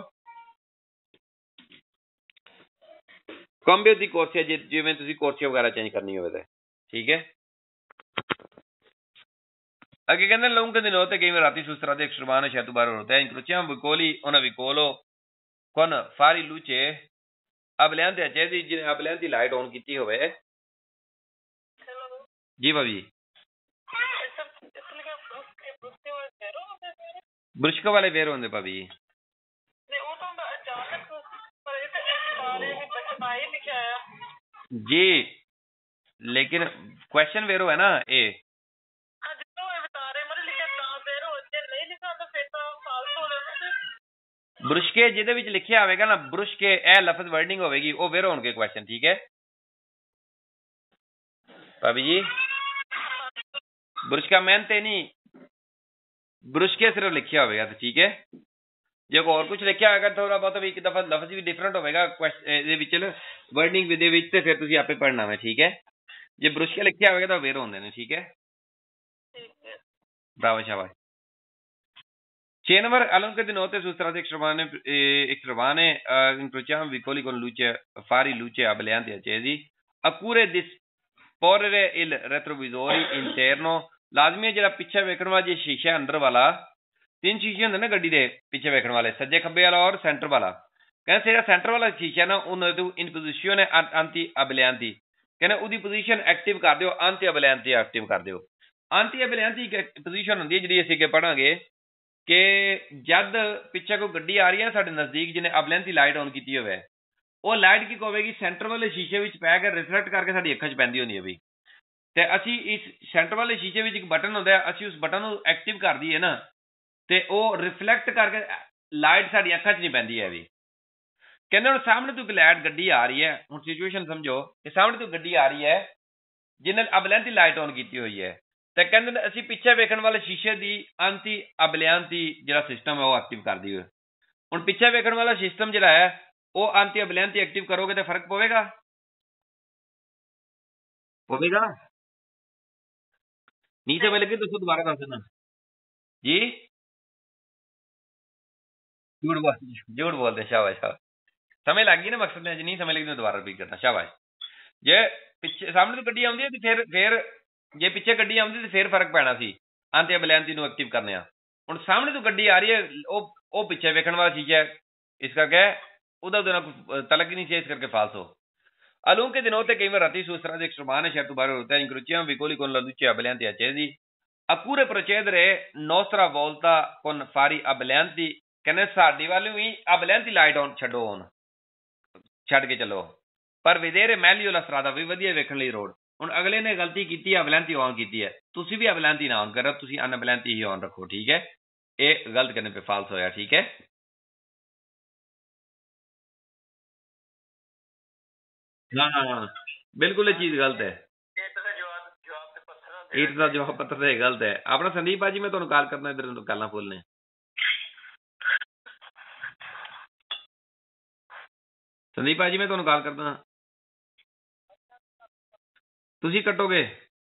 S1: ਕੰਬਿਓ ਦੀ ਕੋਰਸੀਆ ਜਿਵੇਂ ਤੁਸੀਂ ਕੋਰਸੀਆ ਵਗੈਰਾ ਚੇਂਜ ਕਰਨੀ ਹੋਵੇ ਤਾਂ ਠੀਕ ਹੈ ਅੱਗੇ ਕਹਿੰਦੇ lunghe di notte che inverrati su strade extraurbane certo bar rotte incrociamo vicoli una vicolo con fari luce ableanti accesi ਜਿਹਨੇ ableanti ਲਾਈਟ ਔਨ ਕੀਤੀ ਹੋਵੇ ਜੀ ਭਾਬੀ ਬ੍ਰਿਸ਼ਕ ਵਾਲੇ ਵੇਰ ਹੁੰਦੇ ਭਾਬੀ जी लेकिन क्वेश्चन वेरो है ना ए ब्रुशके ਜਿਹਦੇ ਵਿੱਚ ਲਿਖਿਆ ਹੋਵੇਗਾ ਨਾ ਬ੍ਰੁਸ਼ਕੇ ਇਹ ਲਫ਼ਜ਼ ਵਰਡਿੰਗ ਹੋਵੇਗੀ ਉਹ ਵੇਰ ਹੋਣਗੇ ਕੁਐਸਚਨ ਠੀਕ ਹੈ ਭਾਬੀ ਜੀ ब्रुशकाmente नहीं ब्रुशके सिर्फ लिखिया होगा तो ठीक है ਜੇ ਹੋਰ ਕੁਝ ਲਿਖਿਆ ਹੋਵੇਗਾ ਥੋੜਾ ਬਹੁਤ ਵੀ ਇੱਕ ਦਫਾ ਲਫ਼ਜ਼ ਵੀ ਡਿਫਰੈਂਟ ਹੋਵੇਗਾ ਇਹਦੇ ਵਿੱਚ ਵਰਡਿੰਗ ਦੇ ਵਿੱਚ ਤੇ ਫਿਰ ਤੁਸੀਂ ਆਪੇ ਪੜ੍ਹਨਾ ਹੈ ਠੀਕ ਹੈ ਜੇ ਬ੍ਰੁਸ਼ਕੇ ਲਿਖਿਆ ਹੋਵੇਗਾ ਤਾਂ ਵੇਰ ਹੁੰਦੇ ਨੇ ਠੀਕ ਹੈ ਬਰਾਵੋ ਸ਼ਾਬਾਸ਼ ਛੇ number a lunghe di notte su strade extraurbane extraurbane incrociamo vicoli con luce fari luce ableanti accesi ਅਕੂਰੇ disporre il retrovisore interno ਲਾਜ਼ਮੀ ਹੈ ਜਿਹੜਾ ਪਿੱਛੇ ਵੇਖਣ ਵਾਲਾ ਜੇ ਸ਼ੀਸ਼ਾ ਅੰਦਰ ਵਾਲਾ ਤਿੰਨ ਸ਼ੀਸ਼ੇ ਹੁੰਦੇ ਨੇ ਗੱਡੀ ਦੇ ਪਿੱਛੇ ਵੇਖਣ ਵਾਲੇ ਸੱਜੇ ਖੱਬੇ ਵਾਲਾ ਔਰ ਸੈਂਟਰ ਵਾਲਾ ਕਹਿੰਦੇ ਜਿਹੜਾ ਸੈਂਟਰ ਵਾਲਾ ਸ਼ੀਸ਼ਾ ਨਾ ਉਹਨਾਂ ਤੋਂ ਇਨ ਪੋਜੀਸ਼ਨ anti ableanti ਕਹਿੰਦੇ ਉਹਦੀ ਪੋਜੀਸ਼ਨ ਐਕਟਿਵ ਕਰ ਦਿਓ anti ableanti ਐਕਟਿਵ ਕਰ ਦਿਓ anti ableanti ਇੱਕ ਪੋਜੀਸ਼ਨ ਹੁੰਦੀ ਹੈ ਜਿਹੜੀ ਅਸੀਂ ਅੱਗੇ ਪੜਾਂਗੇ ਕਿ ਜਦ ਪਿੱਛੇ ਕੋਈ ਗੱਡੀ ਆ ਰਹੀ ਹੈ ਸਾਡੇ ਨਜ਼ਦੀਕ ਜਿਹਨੇ ableanti ਲਾਈਟ ਔਨ ਕੀਤੀ ਹੋਵੇ ਉਹ ਲਾਈਟ ਕੀ ਹੋਵੇਗੀ ਸੈਂਟਰ ਵਾਲੇ ਸ਼ੀਸ਼ੇ ਵਿੱਚ ਪੈ ਕੇ ਰਿਫਲੈਕਟ ਕਰਕੇ ਸਾਡੀ ਅੱਖਾਂ 'ਚ ਪੈਂਦੀ ਹੁੰਦੀ ਹੈ ਬਈ ਤੇ ਅਸੀਂ ਇਸ ਸੈਂਟਰ ਵਾਲੇ ਸ਼ੀਸ਼ੇ ਵਿੱਚ ਇੱਕ ਬਟਨ ਹੁੰਦਾ ਹੈ ਅਸੀਂ ਉਸ ਬਟਨ ਨੂੰ ਐਕਟਿਵ ਕਰ ਦਈਏ ਨਾ ਤੇ ਉਹ ਰਿਫਲੈਕਟ ਕਰਕੇ ਲਾਈਟ ਸਾਡੀ ਅੱਖਾਂ 'ਚ ਨਹੀਂ ਪੈਂਦੀ ਹੈ ਵੀ ਕਹਿੰਦੇ ਹੁਣ ਸਾਹਮਣੇ ਤੋਂ ਇੱਕ ਲਾਈਟ ਗੱਡੀ ਆ ਰਹੀ ਹੈ ਹੁਣ ਸਿਚੁਏਸ਼ਨ ਸਮਝੋ ਕਿ ਸਾਹਮਣੇ ਤੋਂ ਗੱਡੀ ਆ ਰਹੀ ਹੈ ਜਿਹਨੇ ਅਬਲੈਂਤੀ ਲਾਈਟ ਔਨ ਕੀਤੀ ਹੋਈ ਹੈ ਤੇ ਕਹਿੰਦੇ ਨੇ ਅਸੀਂ ਪਿੱਛੇ ਵੇਖਣ ਵਾਲੇ ਸ਼ੀਸ਼ੇ ਦੀ ਅੰਤੀ ਅਬਲੈਂਤੀ ਜਿਹੜਾ ਸਿਸਟਮ ਹੈ ਉਹ ਐਕਟਿਵ ਕਰ ਦਈਏ ਹੁਣ ਪਿੱਛੇ ਵੇਖਣ ਵਾਲਾ ਸਿਸਟਮ ਜਿਹੜਾ ਹੈ ਉਹ ਅੰਤੀ ਅਬਲੈਂਤੀ ਐਕਟਿਵ ਕਰੋਗੇ ਤੇ ਫਰਕ ਪਵੇਗਾ ਪਵੇਗਾ ਨਹੀਂ ਸਮਝ ਲੱਗੀ ਦੱਸੋ ਦੁਬਾਰਾ ਦੱਸ ਦੇਣਾ ਜੀ झूठ बोल झूठ बोलते शाबाश शाबाश समझ लग गई ना मकसद ने नहीं समझ लगी तो दोबारा रिपीट करना शाबाश जे पिछे सामने तो गड्डी आउंदी है ते फिर फिर जे पिछे गड्डी आउंदी ते फिर फर्क पैना सी आंते अबलैंती नूं एक्टिव करने हुण सामने तो गड्डी आ रही है ओ ओ पिछे वेखण वाला चीज है इस करके उहदा उहदे नाल तलक ही नहीं सी इस करके फाल्स हो अलूं के दिनों ते कई बार राती सूसरा दे एक्सट्रमाने certo बारे होता है incrociamo vicoli con la luce abbaglianti accesi oppure procedere nostra volta con fari abbaglianti ਕਹਿੰਦੇ ਸਾਡੀ ਵੱਲ ਵੀ ਅਬਲੈਂਤੀ ਲਾਈਟ ਔਨ ਛੱਡੋ ਔਨ ਛੱਡ ਕੇ ਚੱਲੋ ਪਰ ਵਿਦੇਰੇ ਮੈਲੀਓ ਲਸਰਾਦਾ ਵੀ ਵਧੀਆ ਵੇਖਣ ਲਈ ਰੋਡ ਹੁਣ ਅਗਲੇ ਨੇ ਗਲਤੀ ਕੀਤੀ ਅਬਲੈਂਤੀ ਔਨ ਕੀਤੀ ਹੈ ਤੁਸੀਂ ਵੀ ਅਬਲੈਂਤੀ ਨਾ ਔਨ ਕਰੋ ਤੁਸੀਂ ਅਨਅਬਲੈਂਤੀ ਹੀ ਔਨ ਰੱਖੋ ਠੀਕ ਹੈ ਇਹ ਗਲਤ ਕਰਨੇ ਪੇ ਫਾਲਸ ਹੋਇਆ ਠੀਕ ਹੈ ਨਾ ਨਾ ਬਿਲਕੁਲ ਇਹ ਚੀਜ਼ ਗਲਤ ਹੈ ਈਟ ਦਾ ਜਵਾਬ ਪੱਤਰ ਤੇ ਗਲਤ ਹੈ ਆਪਣਾ ਸੰਦੀਪ ਭਾਜੀ ਮੈਂ ਤੁਹਾਨੂੰ ਕਾਲ ਕਰਨਾ ਇਧਰ ਗੱਲਾਂ ਫੁੱਲ ਨੇ संदीप भाजी मैं तुहानू कॉल करदा तुसी कटोगे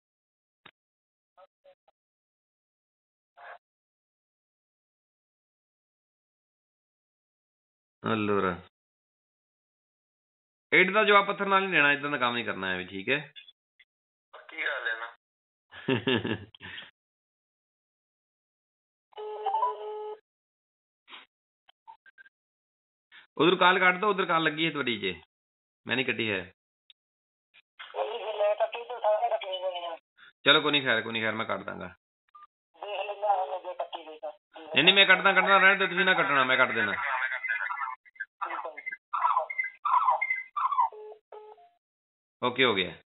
S1: अल्लोरा एट का जवाब पत्थर नाल नहीं लेना इधर का काम नहीं करना है भी ठीक है की गल है ना उधर कॉल काट दो उधर कॉल लगी है थोड़ी जे मैं नहीं कटी है चलो कोई नहीं खैर कोई नहीं खैर मैं काट दूंगा नहीं नहीं मैं कटना कटना रहने दो तुसी ना कटना मैं कट देना ओके हो गया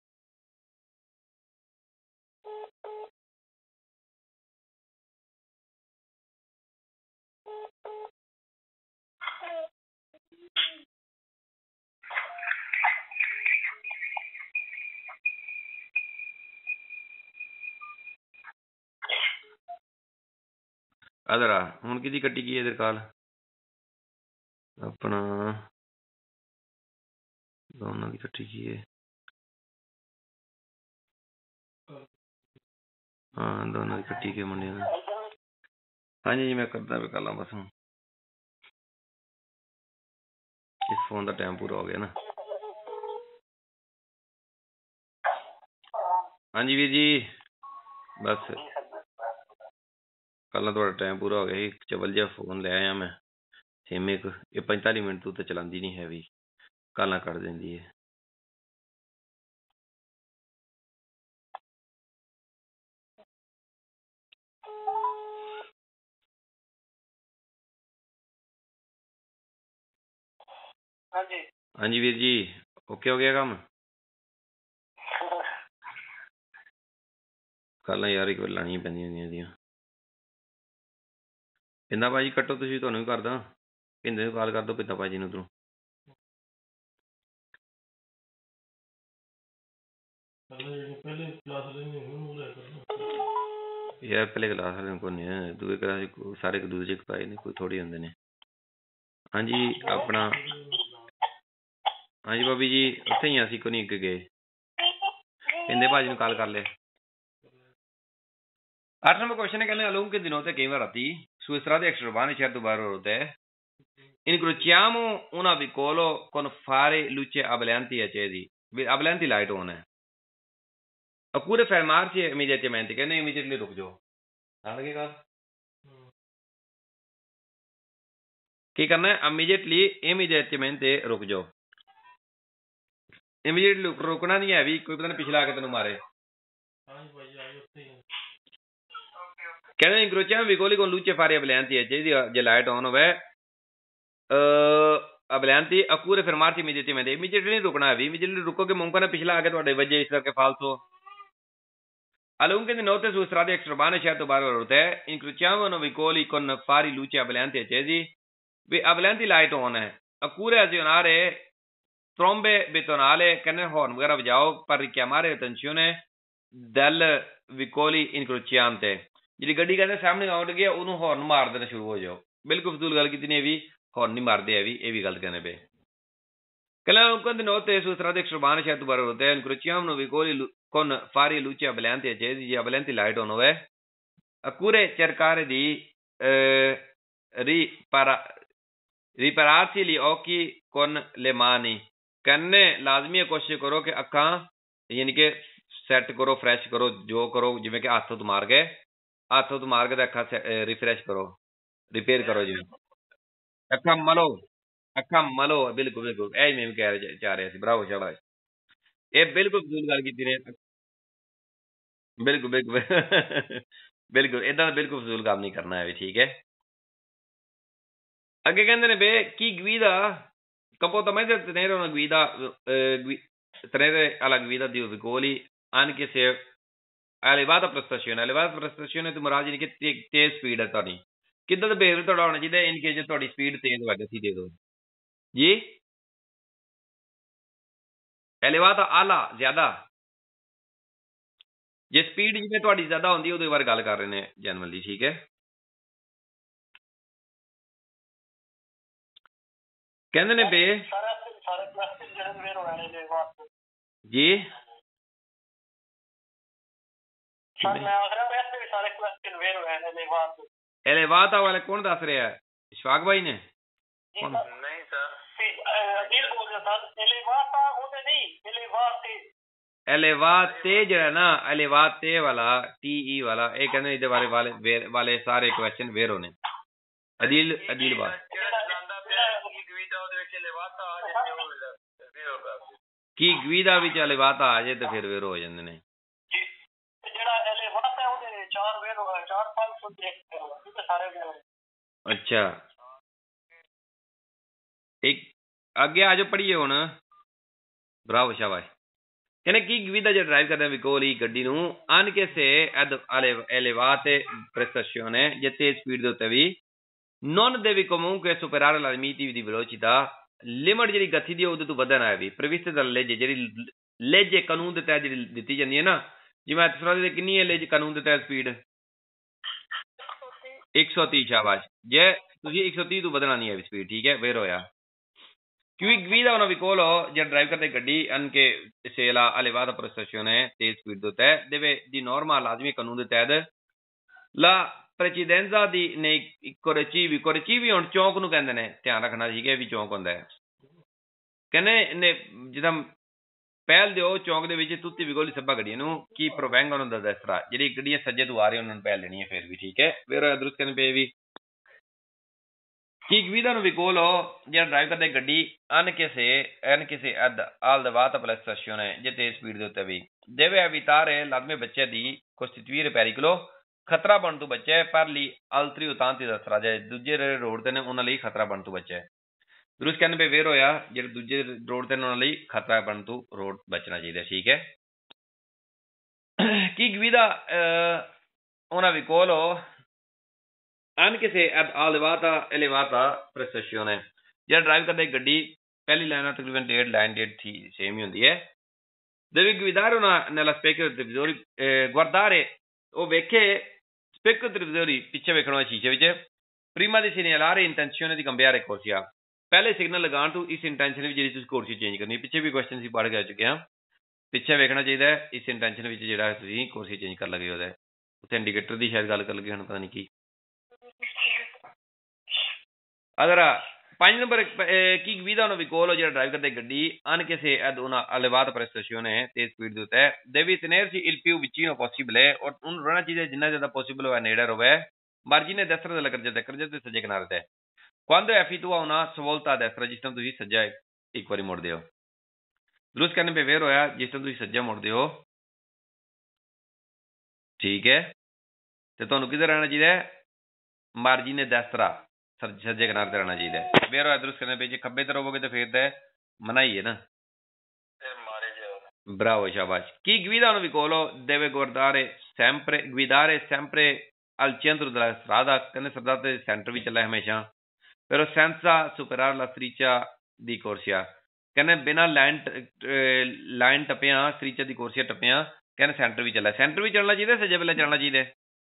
S1: अदरा हूँ कि कट्टी की इधर कॉल अपना दोनों की कट्टी की है हाँ दोनों की कट्टी के मुंडे हाँ जी जी मैं करता भी कल बस हूँ इस फोन का टाइम पूरा हो गया ना हाँ जी वीर जी बस कल थोड़ा टाइम पूरा हो गया चबल जहा फोन ले आया मैं सिम एक ये पैंताली मिनट तू तो चलाती नहीं है भी काला कर देंदी है हाँ जी हाँ जी वीर जी ओके हो गया काम कल यार एक बार लानी पैंदियां होंदियां पिंदा भाजी कट्टो तुसीं तुहानूं भी करदा पिंदे नूं कॉल कर दो पिंदा भाजी नूं उधरों यार पहले क्लास वाले को नहीं है दूसरे क्लास सारे एक दूसरे च पाए ने कोई थोड़े होंदे ने हाँ जी अपना हाँ जी भाभी जी उत्थे ही असीं को नहीं अगे गए पिंदे भाजी नूं कॉल कर ले आठ नंबर क्वेश्चन है कहने अलूम के दिनों ते कई बार आती su strade extraurbane certo barote incrociamo una vicolo con fare luce abbaglianti accesi abbaglianti light on है oppure fermarsi immediatamente कहने immediately रुक जाओ आ लगेगा क्या करना है immediately immediatamente रुक जाओ immediately रुकना नहीं है अभी कोई पता नहीं पिछला आके तेन मारे कहने incrociamo vicoli con luce fare abbaglianti accesi जे लाइट ऑन होवे abbaglianti oppure fermarsi immediatamente immediately नहीं रुकना है अभी immediately रुकोगे मुमकिन है पिछला आके ਤੁਹਾਡੇ ਵਜੇ ਇਸ ਕਰਕੇ ਫਾਲਸ ਹੋ All'unque di notte su strade extraurbane certo barrote, incrociavano vicoli con fari luci abbaglianti accesi, abbaglianti light on, oppure azionare trombe betonali che nel horn वगैरह बजाओ per richiamare l'attenzione del vicoli incrociante। ਜਿਹੜੀ ਗੱਡੀ ਕਹਿੰਦੇ ਸਾਹਮਣੇ ਆਉਣ ਲੱਗੀ ਉਹਨੂੰ horn ਮਾਰ ਦੇਣਾ ਸ਼ੁਰੂ ਹੋ ਜਾਓ। ਬਿਲਕੁਲ ਫਜ਼ੂਲ ਗੱਲ ਕੀਤੀ ਨੇ ਵੀ ਹੌਰਨ ਨਹੀਂ ਮਾਰਦੇ ਹੈ ਵੀ ਇਹ ਵੀ ਗਲਤ ਕਹਿੰਦੇ ਪਏ। Quello di notte su strade extraurbane certo barrote, incrociavano vicoli con fari luci abbaglianti accesi, gli abbaglianti light on ove, oppure cercare di eh, ripara, ripararsi gli occhi con le mani। कहने लाजमी है कोशिश करो कि अखा यानी कि set करो फ्रैश करो जो करो जिमें कि हथ तो मार के हथ तो मार के अखा रिफ्रैश करो रिपेयर करो जी अखा मलो अखा मलो बिल्कुल बिल्कुल यही मैं कह चाह रहा ब्रावो शाबाश ये बिल्कुल फजूल गल की ने बिल्कुल बिल्कुल बिल्कुल इदा बिल्कुल फजूल काम नहीं करना है ठीक है। अगे कहते ने बे की guida Completamente tenere una guida, eh, gui, tenere alla guida di vicoli anche se elevata prestazione, elevata prestazione tu maragini che तेज स्पीड है ਤੁਹਾਡੀ ਕਿੱਦਾਂ ਦਾ ਬਿਹੇਵੀਅਰ ਤੁਹਾਡਾ ਹੋਣਾ ਚਾਹੀਦਾ ਇਨ ਕੇਸ ਜੇ ਤੁਹਾਡੀ ਸਪੀਡ ਤੇਜ਼ ਹੋਵੇ ਤੁਸੀਂ ਦੇ ਦਿਓ ਜੀ elevata ala ਜ਼ਿਆਦਾ ਜੇ ਸਪੀਡ ਜਿਵੇਂ ਤੁਹਾਡੀ ਜ਼ਿਆਦਾ ਹੁੰਦੀ ਉਹਦੇ ਬਾਰੇ ਗੱਲ ਕਰ ਰਹੇ ਨੇ ਜਨਰਲੀ ਠੀਕ ਹੈ। ਕਹਿੰਦੇ ਨੇ ਬੇ जी elevata वाले कौन दस रहा है इशफाक भाई ने नहीं सर elevate ਜਿਹੜਾ ਨਾ elevate वाला टी ई वाला ਇਹ ਕਹਿੰਦੇ ਇਹਦੇ ਬਾਰੇ ਵਾਲੇ ਵਾਲੇ ਸਾਰੇ ਕੁਐਸਚਨ ਵੇਰੋ ਨੇ ਅਦੀਲ ਅਦੀਲ ਬਾਤ ਕੀ ਗਵੀਦਾ ਵਿੱਚ elevata ਆ ਜਾਏ ਤੇ ਫਿਰ ਵੇਰੋ ਹੋ ਜਾਂਦੇ ਨੇ अच्छा एक आगे आ जाओ पढ़िए हुण ब्रावो शाबाश कहने की guida जो ड्राइव करते vicoli गड्डी नूं anche se ad elevate prestazione जे तेज स्पीड दे उत्ते भी non devi comunque superare la limiti di velocità limit ਜਿਹੜੀ ਗਤੀ ਦੀ ਉਹਦੇ ਤੋਂ ਵਧਣਾ ਹੈ ਵੀ ਪ੍ਰਵਿਸ਼ਟ ਦਾ ਲੇਜੇ ਜਿਹੜੀ ਲੇਜੇ ਕਾਨੂੰਨ ਦੇ ਤਹਿਤ ਜਿਹੜੀ ਦਿੱਤੀ ਜਾਂਦੀ ਹੈ ਨਾ ਜਿਵੇਂ ਇਸ ਤਰ੍ਹਾਂ ਦੇ ਕਿੰਨੀ ਹੈ ਲੇਜ ਕਾਨੂੰਨ ਦੇ ਤਹਿਤ ਸਪੀਡ एक सौ तीस शाबाश जे ਤੁਸੀਂ एक सौ तीस ਤੋਂ ਵਧਣਾ ਨਹੀਂ ਹੈ ਸਪੀਡ ਠੀਕ ਹੈ ਫੇਰ ਹੋਇਆ ਕਿਉਂਕਿ guida una vicolo ਜੇ ਡਰਾਈਵ ਕਰਦੇ ਗੱਡੀ anche se la elevata prestazione ਤੇਜ਼ ਸਪੀਡ ਦੇ ਉੱਤੇ deve di norma ਲਾਜ਼ਮੀ ਕਾਨੂੰਨ ਦੇ ਤਹਿਤ la precedenza di nei correttivi correttivi ਹੁਣ ਚੌਂਕ ਨੂੰ ਕਹਿੰਦੇ ਨੇ ਧਿਆਨ ਰੱਖਣਾ ਠੀਕ ਹੈ ਵੀ ਚੌਂਕ ਹੁੰਦਾ ਹੈ ਕਹਿੰਦੇ ਨੇ ਜਿੱਦਾਂ ਪਹਿਲ ਦਿਓ ਚੌਂਕ ਦੇ ਵਿੱਚ ਤੁੱਤੀ ਵਿਗੋਲੀ ਸੱਬਾ ਗੱਡੀਆਂ ਨੂੰ ਕੀ ਪ੍ਰੋਵੈਂਗ ਉਹਨਾਂ ਦਾ ਦਸਤਰਾ ਜਿਹੜੀ ਗੱਡੀਆਂ ਸੱਜੇ ਤੋਂ ਆ ਰਹੀਆਂ ਉਹਨਾਂ ਨੂੰ ਪਹਿਲ ਲੈਣੀ ਹੈ ਫਿਰ ਵੀ ਠੀਕ ਹੈ ਫਿਰ ਦਰੁਸਤ ਕਰਨ ਪਏ ਵੀ ਕੀ guida ਨੂੰ vicolo ਜਿਹੜਾ ਡਰਾਈਵ ਕਰਦੇ ਗੱਡੀ anche se anche se ad elevata prestazione ਜੇ ਤੇਜ਼ ਸਪੀਡ ਦੇ ਉੱਤੇ ਵੀ deve evitare ਲਾਜ਼ਮੀ ਬੱਚੇ ਦੀ costituire pericolo ਖਤਰਾ ਬਣ ਤੋਂ ਬਚੇ ਪਰ ਲਈ altri utanti ਦਾ ਦਸਤਰਾ ਜੇ ਦੂਜੇ ਰੋਡ ਤੇ ਨੇ ਉਹਨਾਂ ਲਈ ਖਤਰਾ ਬਣ ਤੋਂ ਬਚੇ ਦਰੁਸਤ ਕਰਨ ਪਏ ਵੇਰ ਹੋਇਆ ਜਿਹੜੇ ਦੂਜੇ ਰੋਡ ਤੇ ਨੇ ਉਹਨਾਂ ਲਈ ਖਤਰਾ ਬਣ ਤੋਂ ਰੋਡ ਬਚਣਾ ਚਾਹੀਦਾ ਠੀਕ ਹੈ। ਕੀ guida una vicolo anche se ad elevata elevata prestazione ਜਿਹੜਾ ਡਰਾਈਵ ਕਰਦੇ ਗੱਡੀ ਪਹਿਲੀ ਲਾਈਨ ਤਕਰੀਬਨ ਡੇਢ ਲਾਈਨ ਡੇਢ ਥੀ ਸੇਮ ਹੀ ਹੁੰਦੀ ਹੈ devi guidare una nella specchio retrovisori guardare ਉਹ ਵੇਖੇ specchio retrovisori ਪਿੱਛੇ ਵੇਖਣ ਵਾਲੇ ਸ਼ੀਸ਼ੇ ਵਿੱਚ prima di segnalare intenzione di cambiare corsia ਪਹਿਲੇ ਸਿਗਨਲ ਲਗਾਉਣ ਤੋਂ ਇਸ ਇੰਟੈਂਸ਼ਨ ਵਿੱਚ ਜਿਹੜੀ ਤੁਸੀਂ ਕੋਰਸੀ ਚੇਂਜ ਕਰਨੀ ਪਿੱਛੇ ਵੀ ਕੁਐਸਚਨ ਸੀ ਪੜ੍ਹ ਕੇ ਆ ਚੁੱਕੇ ਹਾਂ ਪਿੱਛੇ ਵੇਖਣਾ ਚਾਹੀਦਾ ਹੈ ਇਸ ਇੰਟੈਂਸ਼ਨ ਵਿੱਚ ਜਿਹੜਾ ਤੁਸੀਂ ਕੋਰਸੀ ਚੇਂਜ ਕਰ ਲਗੇ ਉਹਦਾ ਉੱਥੇ ਇੰਡੀਕੇਟਰ ਦੀ ਸ਼ਾਇਦ ਗੱਲ ਕਰ ਲਗੇ ਹੁਣ ਪਤਾ ਨਹੀਂ ਕੀ allora ਪੰਜ ਨੰਬਰ ਕੀ guida una vicolo ਜਿਹੜਾ ਡਰਾਈਵ ਕਰਦੇ ਗੱਡੀ anche se ad una elevata prestazione ਤੇਜ਼ ਸਪੀਡ ਦੇ ਉੱਤੇ devi tenersi il più vicino possibile ਔਰ ਉਹਨੂੰ ਰਹਿਣਾ ਚਾਹੀਦਾ ਜਿੰਨਾ ਜ਼ਿਆਦਾ ਪੋਸੀਬਲ ਹੋਵੇ ਨੇੜੇ ਰਵੇ margine destra della carreggiata carreggiata ਦੇ ਸੱਜੇ ਕਿਨਾਰੇ ਤੇ quando effettua una svolta a destra ਜਿਸ ਤਰ੍ਹਾਂ ਤੁਸੀਂ ਸੱਜਾ ਇੱਕ ਵਾਰੀ ਮੁੜਦੇ ਹੋ ਦਰੁਸਤ ਕਰਨ ਪੇ ਫੇਰ ਹੋਇਆ ਜਿਸ ਤਰ੍ਹਾਂ ਤੁਸੀਂ ਸੱਜਾ ਮੁੜਦੇ ਹੋ ਠੀਕ ਹੈ ਤੇ ਤੁਹਾਨੂੰ ਕਿੱਧਰ ਰਹਿਣਾ ਚਾਹੀਦਾ margine destra ਸੱਜੇ ਕਿਨਾਰੇ ਤੇ ਰਹਿਣਾ ਚਾਹੀਦਾ ਫੇਰ ਹੋਇਆ ਦਰੁਸਤ ਕਰਨ ਪੇ ਜੇ ਖੱਬੇ ਤੇ ਰਹੋਗੇ ਤੇ ਫੇਰ ਤਾਂ ਮਨਾ ਹੀ ਹੈ ਨਾ bravo, shabash. Chi guida un vicolo deve guardare sempre, guidare sempre al centro della strada, ਕਹਿੰਦੇ ਸਰਦਾਰ ਦੇ ਸੈਂਟਰ ਵਿੱਚ ਚੱਲੇ ਹਮੇਸ਼ਾ, però senza superare la striscia di corsia, ਕਹਿੰਦੇ ਬਿਨਾਂ ਲਾਈਨ ਲਾਈਨ ਟੱਪਿਆਂ striscia ਦੀ corsia ਟੱਪਿਆਂ ਕਹਿੰਦੇ ਸੈਂਟਰ ਵਿੱਚ ਚੱਲੇ। ਸੈਂਟਰ ਵਿੱਚ ਚੱਲਣਾ ਚਾਹੀਦਾ, ਸੱਜੇ ਵੇਲੇ ਚੱਲਣਾ ਚਾਹੀਦਾ?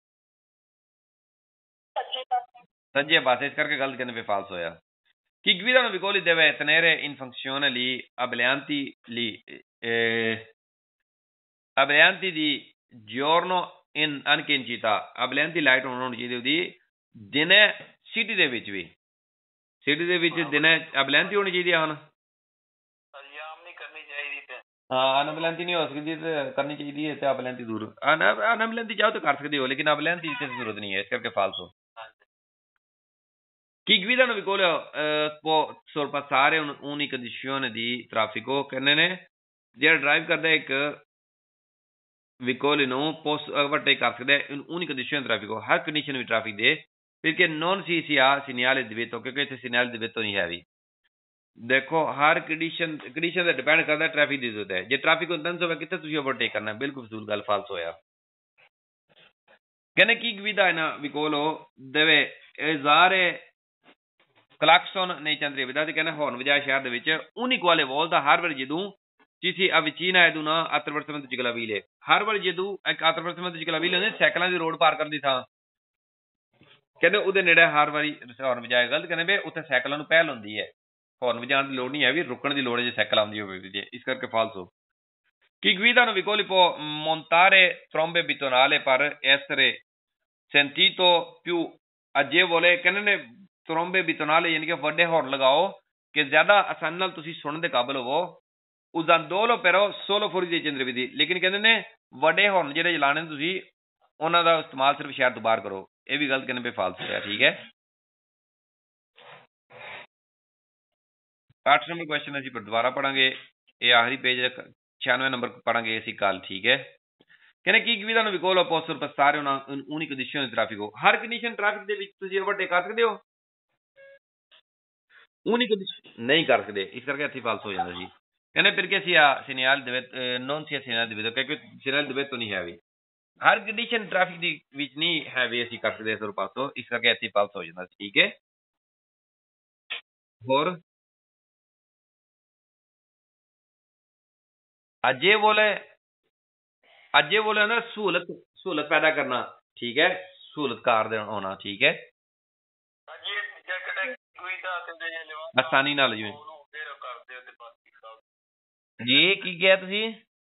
S1: ਸੱਜੇ ਪਾਸੇ, ਇਸ ਕਰਕੇ ਗਲਤ ਕਹਿੰਦੇ ਪਏ, ਫਾਲਸ ਹੋਇਆ। Chi guida un vicolo deve tenere in funzione gli abbigliamenti li eh, abbigliamenti di giorno in, anche in città, abbigliamenti light ਹੋਣੇ ਚਾਹੀਦੇ ਉਹਦੀ ਦਿਨੇ ਸਿਟੀ ਦੇ ਵਿੱਚ ਵੀ, ਸਿਟੀ ਦੇ ਵਿੱਚ ਦਿਨੇ abbigliamenti ਹੋਣੀ ਚਾਹੀਦੀ ਹਨ।
S3: ਆਮ ਨਹੀਂ ਕਰਨੀ ਚਾਹੀਦੀ ਤੇ
S1: ਹਾਂ ਅਨਬਲੈਂਤੀ ਨਹੀਂ ਹੋ ਸਕਦੀ ਤੇ ਕਰਨੀ ਚਾਹੀਦੀ ਹੈ, ਤੇ abbigliamenti ਦੂਰ ਅਨਬਲੈਂਤੀ ਚਾਹੋ ਤਾਂ ਕਰ ਸਕਦੇ ਹੋ, ਲੇਕਿਨ abbigliamenti ਦੀ ਕਿਸੇ ਜ਼ਰੂਰਤ ਨਹੀਂ ਹੈ, ਇਸ ਕਰਕੇ ਫਾਲਸ ਹੋ। Chi guida un vicolo eh, può sorpassare un'unica condizione di traffico, ਕਹਿੰਦੇ ਨੇ ਜਿਹੜਾ ਡਰਾਈਵ ਕਰਦਾ ਇੱਕ vicolo ਨੂੰ può overtake ਕਰ ਸਕਦਾ ਹੈ un'unica condizione di traffico, ਹਰ ਕੰਡੀਸ਼ਨ ਵਿੱਚ ਟ੍ਰੈਫਿਕ ਦੇ, perché non si si ha segnale di vetto, ਕਿਉਂਕਿ ਇੱਥੇ segnale di vetto ਨਹੀਂ ਹੈ ਵੀ। ਦੇਖੋ ਹਰ ਕੰਡੀਸ਼ਨ ਕੰਡੀਸ਼ਨ ਤੇ ਡਿਪੈਂਡ ਕਰਦਾ ਟ੍ਰੈਫਿਕ ਦੀ ਜ਼ਰੂਰਤ ਹੈ। ਜੇ ਟ੍ਰੈਫਿਕ ਇੰਟੈਂਸ ਹੋਵੇ ਕਿੱਥੇ ਤੁਸੀਂ ਓਵਰਟੇਕ ਕਰਨਾ, ਬਿਲਕੁਲ ਫਜ਼ੂਲ ਗੱਲ, ਫਾਲਸ ਹੋਇਆ। ਕਹਿੰਦੇ chi guida in vicolo deve usare ਕਲਾਕਸਨ ਨਹੀਂ ਚੰਦਰੀ ਵਿਦਾ, ਤੇ ਕਹਿੰਦੇ ਹੌਰਨ ਵਜਾਏ ਸ਼ਹਿਰ ਦੇ ਵਿੱਚ ਉਨੀ quale volta, ਹਰ ਵਾਰ ਜਦੋਂ ci si avvicina ad una attraversamento ciclabile, ਹਰ ਵਾਰ ਜਦੋਂ ਇੱਕ attraversamento ciclabile ਹੁੰਦੇ ਸਾਈਕਲਾਂ ਦੀ ਰੋਡ ਪਾਰ ਕਰਨ ਦੀ ਥਾਂ, ਕਹਿੰਦੇ ਉਹਦੇ ਨੇੜੇ ਹਰ ਵਾਰੀ ਹੌਰਨ ਵਜਾਏ। ਗਲਤ ਕਹਿੰਦੇ ਵੀ ਉੱਥੇ ਸਾਈਕਲਾਂ ਨੂੰ ਪਹਿਲ ਹੁੰਦੀ ਹੈ, ਹੌਰਨ ਵਜਾਉਣ ਦੀ ਲੋੜ ਨਹੀਂ ਹੈ, ਵੀ ਰੁਕਣ ਦੀ ਲੋੜ ਹੈ ਜੇ ਸਾਈਕਲ ਆਉਂਦੀ ਹੋਵੇ ਜੇ, ਇਸ ਕਰਕੇ ਫਾਲਸ ਹੋ। Chi guida un vicolo può montare trombe bitonali per essere sentito più agevole, ਕਹਿੰਦੇ ਨੇ ਤਰੋਂਬੇ ਬਿਤਨਾਲੇ ਯਾਨੀ ਕਿ ਵੱਡੇ ਹੌਰਨ ਲਗਾਓ ਕਿ ਜ਼ਿਆਦਾ ਆਸਾਨੀ ਨਾਲ ਤੁਸੀਂ ਸੁਣਨ ਦੇ ਕਾਬਲ ਹੋਵੋ। ਉਜ਼ਾਂਦੋਲੋ però solo fuori dei centri abitati, ਲੇਕਿਨ ਕਹਿੰਦੇ ਨੇ ਵੱਡੇ ਹੌਰਨ ਜਿਹੜੇ ਚਲਾਣੇ ਨੇ ਤੁਸੀਂ ਉਹਨਾਂ ਦਾ ਇਸਤੇਮਾਲ ਸਿਰਫ ਸ਼ਹਿਰ ਤੋਂ ਬਾਹਰ ਕਰੋ। ਇਹ ਵੀ ਗਲਤ ਕਹਿੰਦੇ ਪਏ, ਫਾਲਸ ਹੋਇਆ। ਠੀਕ ਹੈ, ਅੱਠ ਨੰਬਰ ਕੁਐਸਚਨ ਅਸੀਂ ਦੁਬਾਰਾ ਪੜਾਂਗੇ, ਇਹ ਆਖਰੀ ਪੇਜ ਛਿਆਨਵੇਂ ਨੰਬਰ ਪੜਾਂਗੇ ਅਸੀਂ ਕੱਲ। ਠੀਕ ਹੈ, ਕਹਿੰਦੇ chi guida un vicolo può sorpassare una un'unica condizione di traffico, ਹਰ ਕੰਡੀਸ਼ਨ ਟ੍ਰੈਫਿਕ ਦੇ ਵਿੱਚ ਤੁਸੀਂ ਓਵਰਟੇਕ ਕਰ ਸਕਦੇ ਹੋ, ਉਨੀ ਨਹੀਂ ਕਰ ਸਕਦੇ, ਇਸ ਕਰਕੇ ਇੱਥੇ ਫਾਲਸ ਹੋ ਜਾਂਦਾ ਜੀ। ਕਹਿੰਦੇ perché sia segnale di vetto non sia segnale di vetto, ਕਿਉਂਕਿ segnale di vetto ਨਹੀਂ ਹੈ ਵੀ, ਹਰ ਕੰਡੀਸ਼ਨ ਟ੍ਰੈਫਿਕ ਦੀ ਵਿੱਚ ਨਹੀਂ ਹੈ ਵੀ ਅਸੀਂ ਕਰ ਸਕਦੇ sorpasso, ਇਸ ਕਰਕੇ ਇੱਥੇ ਫਾਲਸ ਹੋ ਜਾਂਦਾ। ਠੀਕ ਹੈ, ਹੋਰ agevole agevole ਨਾ ਸਹੂਲਤ ਸਹੂਲਤ ਪੈਦਾ ਕਰਨਾ। ਠੀਕ ਹੈ, ਸਹੂਲਤਕਾਰ ਦੇ ਹੋਣਾ। ਠੀਕ ਹੈ, ਆਸਾਨੀ ਨਾਲ ਜਿਵੇਂ ਜੀ। ਕੀ ਕਿਹਾ ਤੁਸੀਂ?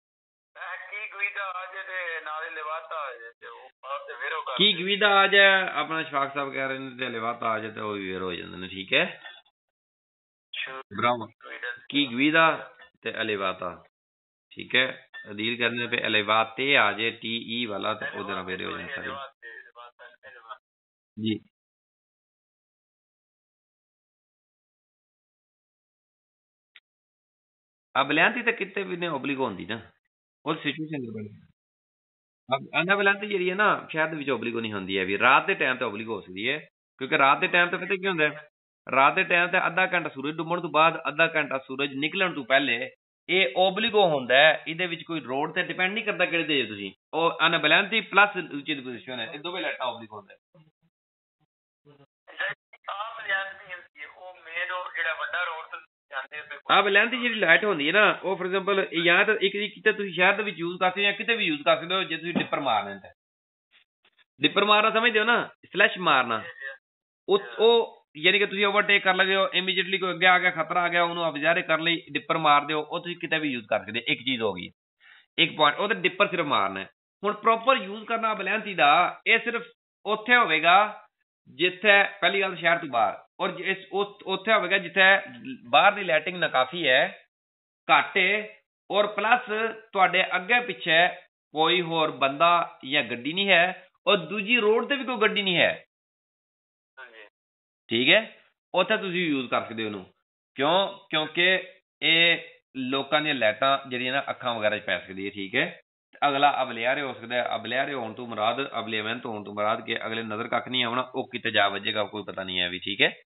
S1: ਕੀ ਗਵੀਦਾ ਆ ਜਾਏ, ਆਪਣਾ ਸ਼ਫਾਕ ਸਾਹਿਬ ਕਹਿ ਰਹੇ ਨੇ, ਤੇ ਲਿਵਾਤਾ ਆ ਜਾਏ ਤੇ ਉਹ ਵੀ ਵੇਰ ਹੋ ਜਾਂਦੇ ਨੇ। ਠੀਕ ਹੈ, ਬਰਾਵੋ। ਕੀ ਗਵੀਦਾ ਤੇ ਅਲੇਵਾਤਾ। ਠੀਕ ਹੈ, ਅਦੀਲ ਕਰਨੇ ਪੇ ਅਲੇਵਾਤੇ ਆ ਜਾਏ ਟੀ ਈ ਵਾਲਾ, ਤੇ ਉਹਦੇ ਨਾਲ ਵੇਰੇ ਹੋ ਜਾਂਦੇ ਸਾਰੇ ਜੀ। abbigliamenti ਤਾਂ ਕਿਤੇ ਵੀ ਨੇ ਓਬਲੀਗੋ ਹੁੰਦੀ ਨਾ, ਉਹ ਸਿਚੁਏਸ਼ਨ ਡਿਪੈਂਡ। ਅਨਅਬਿਲਿਆਂਤੀ ਜਿਹੜੀ ਹੈ ਨਾ ਸ਼ਹਿਰ ਦੇ ਵਿੱਚ ਓਬਲੀਗੋ ਨਹੀਂ ਹੁੰਦੀ ਹੈ ਵੀ, ਰਾਤ ਦੇ ਟਾਈਮ ਤੇ ਓਬਲੀਗੋ ਹੋ ਸਕਦੀ ਹੈ, ਕਿਉਂਕਿ ਰਾਤ ਦੇ ਟਾਈਮ ਤੇ ਪਤਾ ਕੀ ਹੁੰਦਾ, ਰਾਤ ਦੇ ਟਾਈਮ ਤੇ ਅੱਧਾ ਘੰਟਾ ਸੂਰਜ ਡੁੱਬਣ ਤੋਂ ਬਾਅਦ, ਅੱਧਾ ਘੰਟਾ ਸੂਰਜ ਨਿਕਲਣ ਤੋਂ ਪਹਿਲੇ ਇਹ ਓਬਲੀਗੋ ਹੁੰਦਾ ਹੈ। ਇਹਦੇ ਵਿੱਚ ਕੋਈ ਰੋਡ ਤੇ ਡਿਪੈਂਡ ਨਹੀਂ ਕਰਦਾ ਕਿਹੜੇ ਦੇ ਤੁਸੀਂ, ਉਹ ਅਨਅਬਿਲਿਆਂਤੀ ਪਲੱਸ ਉੱਚੀ ਦੀ ਪੋਜੀਸ਼ਨ ਹੈ, ਇਹ ਦੋਵੇਂ ਲਾਈਟਾਂ ਓਬਲੀਗੋ ਹੁੰਦਾ। ਅਬਿਲਿਆਂਤੀ ਜਿਹੜੀ ਲਾਈਟ ਹੁੰਦੀ ਹੈ ਨਾ, ਉਹ ਫੋਰ ਐਗਜ਼ਾਮਪਲ ਜਾਂ ਤਾਂ ਇੱਕ ਕਿਤੇ ਤੁਸੀਂ ਸ਼ਹਿਰ ਦੇ ਵਿੱਚ ਯੂਜ਼ ਕਰ ਸਕਦੇ ਹੋ, ਜਾਂ ਕਿਤੇ ਵੀ ਯੂਜ਼ ਕਰ ਸਕਦੇ ਹੋ। ਜੇ ਤੁਸੀਂ ਡਿੱਪਰ ਮਾਰਨਾ ਤਾਂ ਡਿੱਪਰ ਮਾਰਨਾ ਸਮਝਦੇ ਹੋ ਨਾ, ਸਲੈਸ਼ ਮਾਰਨਾ, ਉਹ ਯਾਨੀ ਕਿ ਤੁਸੀਂ ਓਵਰਟੇਕ ਕਰ ਲਗੇ ਹੋ, ਇਮੀਡੀਏਟਲੀ ਕੋਈ ਅੱਗੇ ਆ ਗਿਆ, ਖਤਰਾ ਆ ਗਿਆ, ਉਹਨੂੰ ਅਬਜ਼ਾਰੇ ਕਰਨ ਲਈ ਡਿੱਪਰ ਮਾਰ ਦਿਓ, ਉਹ ਤੁਸੀਂ ਕਿਤੇ ਵੀ ਯੂਜ਼ ਕਰ ਸਕਦੇ। ਇੱਕ ਚੀਜ਼ ਹੋ ਗਈ, ਇੱਕ ਪੁਆਇੰਟ, ਉਹਦੇ ਡਿੱਪਰ ਸਿਰਫ ਮਾਰਨਾ। ਹੁਣ ਪ੍ਰੋਪਰ ਯੂਜ਼ ਕਰਨਾ ਅਬਿਲਿਆਂਤੀ ਦਾ, ਇਹ ਸਿਰਫ ਉੱਥੇ ਹੋਵੇਗਾ ਜਿੱਥੇ ਪਹਿਲੀ ਗੱਲ ਸ਼ਹਿਰ ਤੋਂ ਬਾਹਰ, ਔਰ ਇਸ ਉੱਥੇ ਹੋਵੇਗਾ ਜਿੱਥੇ ਬਾਹਰ ਦੀ ਲਾਈਟਿੰਗ ਨਾ ਕਾਫੀ ਹੈ, ਘੱਟ ਹੈ, ਔਰ ਪਲੱਸ ਤੁਹਾਡੇ ਅੱਗੇ ਪਿੱਛੇ ਕੋਈ ਹੋਰ ਬੰਦਾ ਜਾਂ ਗੱਡੀ ਨਹੀਂ ਹੈ, ਔਰ ਦੂਜੀ ਰੋਡ ਤੇ ਵੀ ਕੋਈ ਗੱਡੀ ਨਹੀਂ ਹੈ। ਠੀਕ ਹੈ, ਉੱਥੇ ਤੁਸੀਂ ਯੂਜ਼ ਕਰ ਸਕਦੇ ਹੋ ਉਹਨੂੰ। ਕਿਉਂ? ਕਿਉਂਕਿ ਇਹ ਲੋਕਾਂ ਦੀਆਂ ਲਾਈਟਾਂ ਜਿਹੜੀਆਂ ਨਾ ਅੱਖਾਂ ਵਗੈਰਾ 'ਚ ਪੈ ਸਕਦੀ ਹੈ। ਠੀਕ ਹੈ, ਅਗਲਾ ਅਬਲਿਆਰੇ ਹੋ ਸਕਦਾ ਹੈ, ਅਬਲਿਆਰੇ ਹੋਣ ਤੋਂ ਮੁਰਾਦ, ਅਬਲੇਵੈਂਟ ਹੋਣ ਤੋਂ ਮੁਰਾਦ ਕਿ ਅਗਲੇ ਨਜ਼ਰ ਕੱਖ ਨਹੀਂ ਆਉਣਾ, ਉਹ ਕਿਤੇ ਜਾ ਵੱਜੇਗਾ, ਕੋਈ ਪਤਾ ਨਹੀਂ ਹੈ ਵੀ। ਠੀਕ ਹੈ।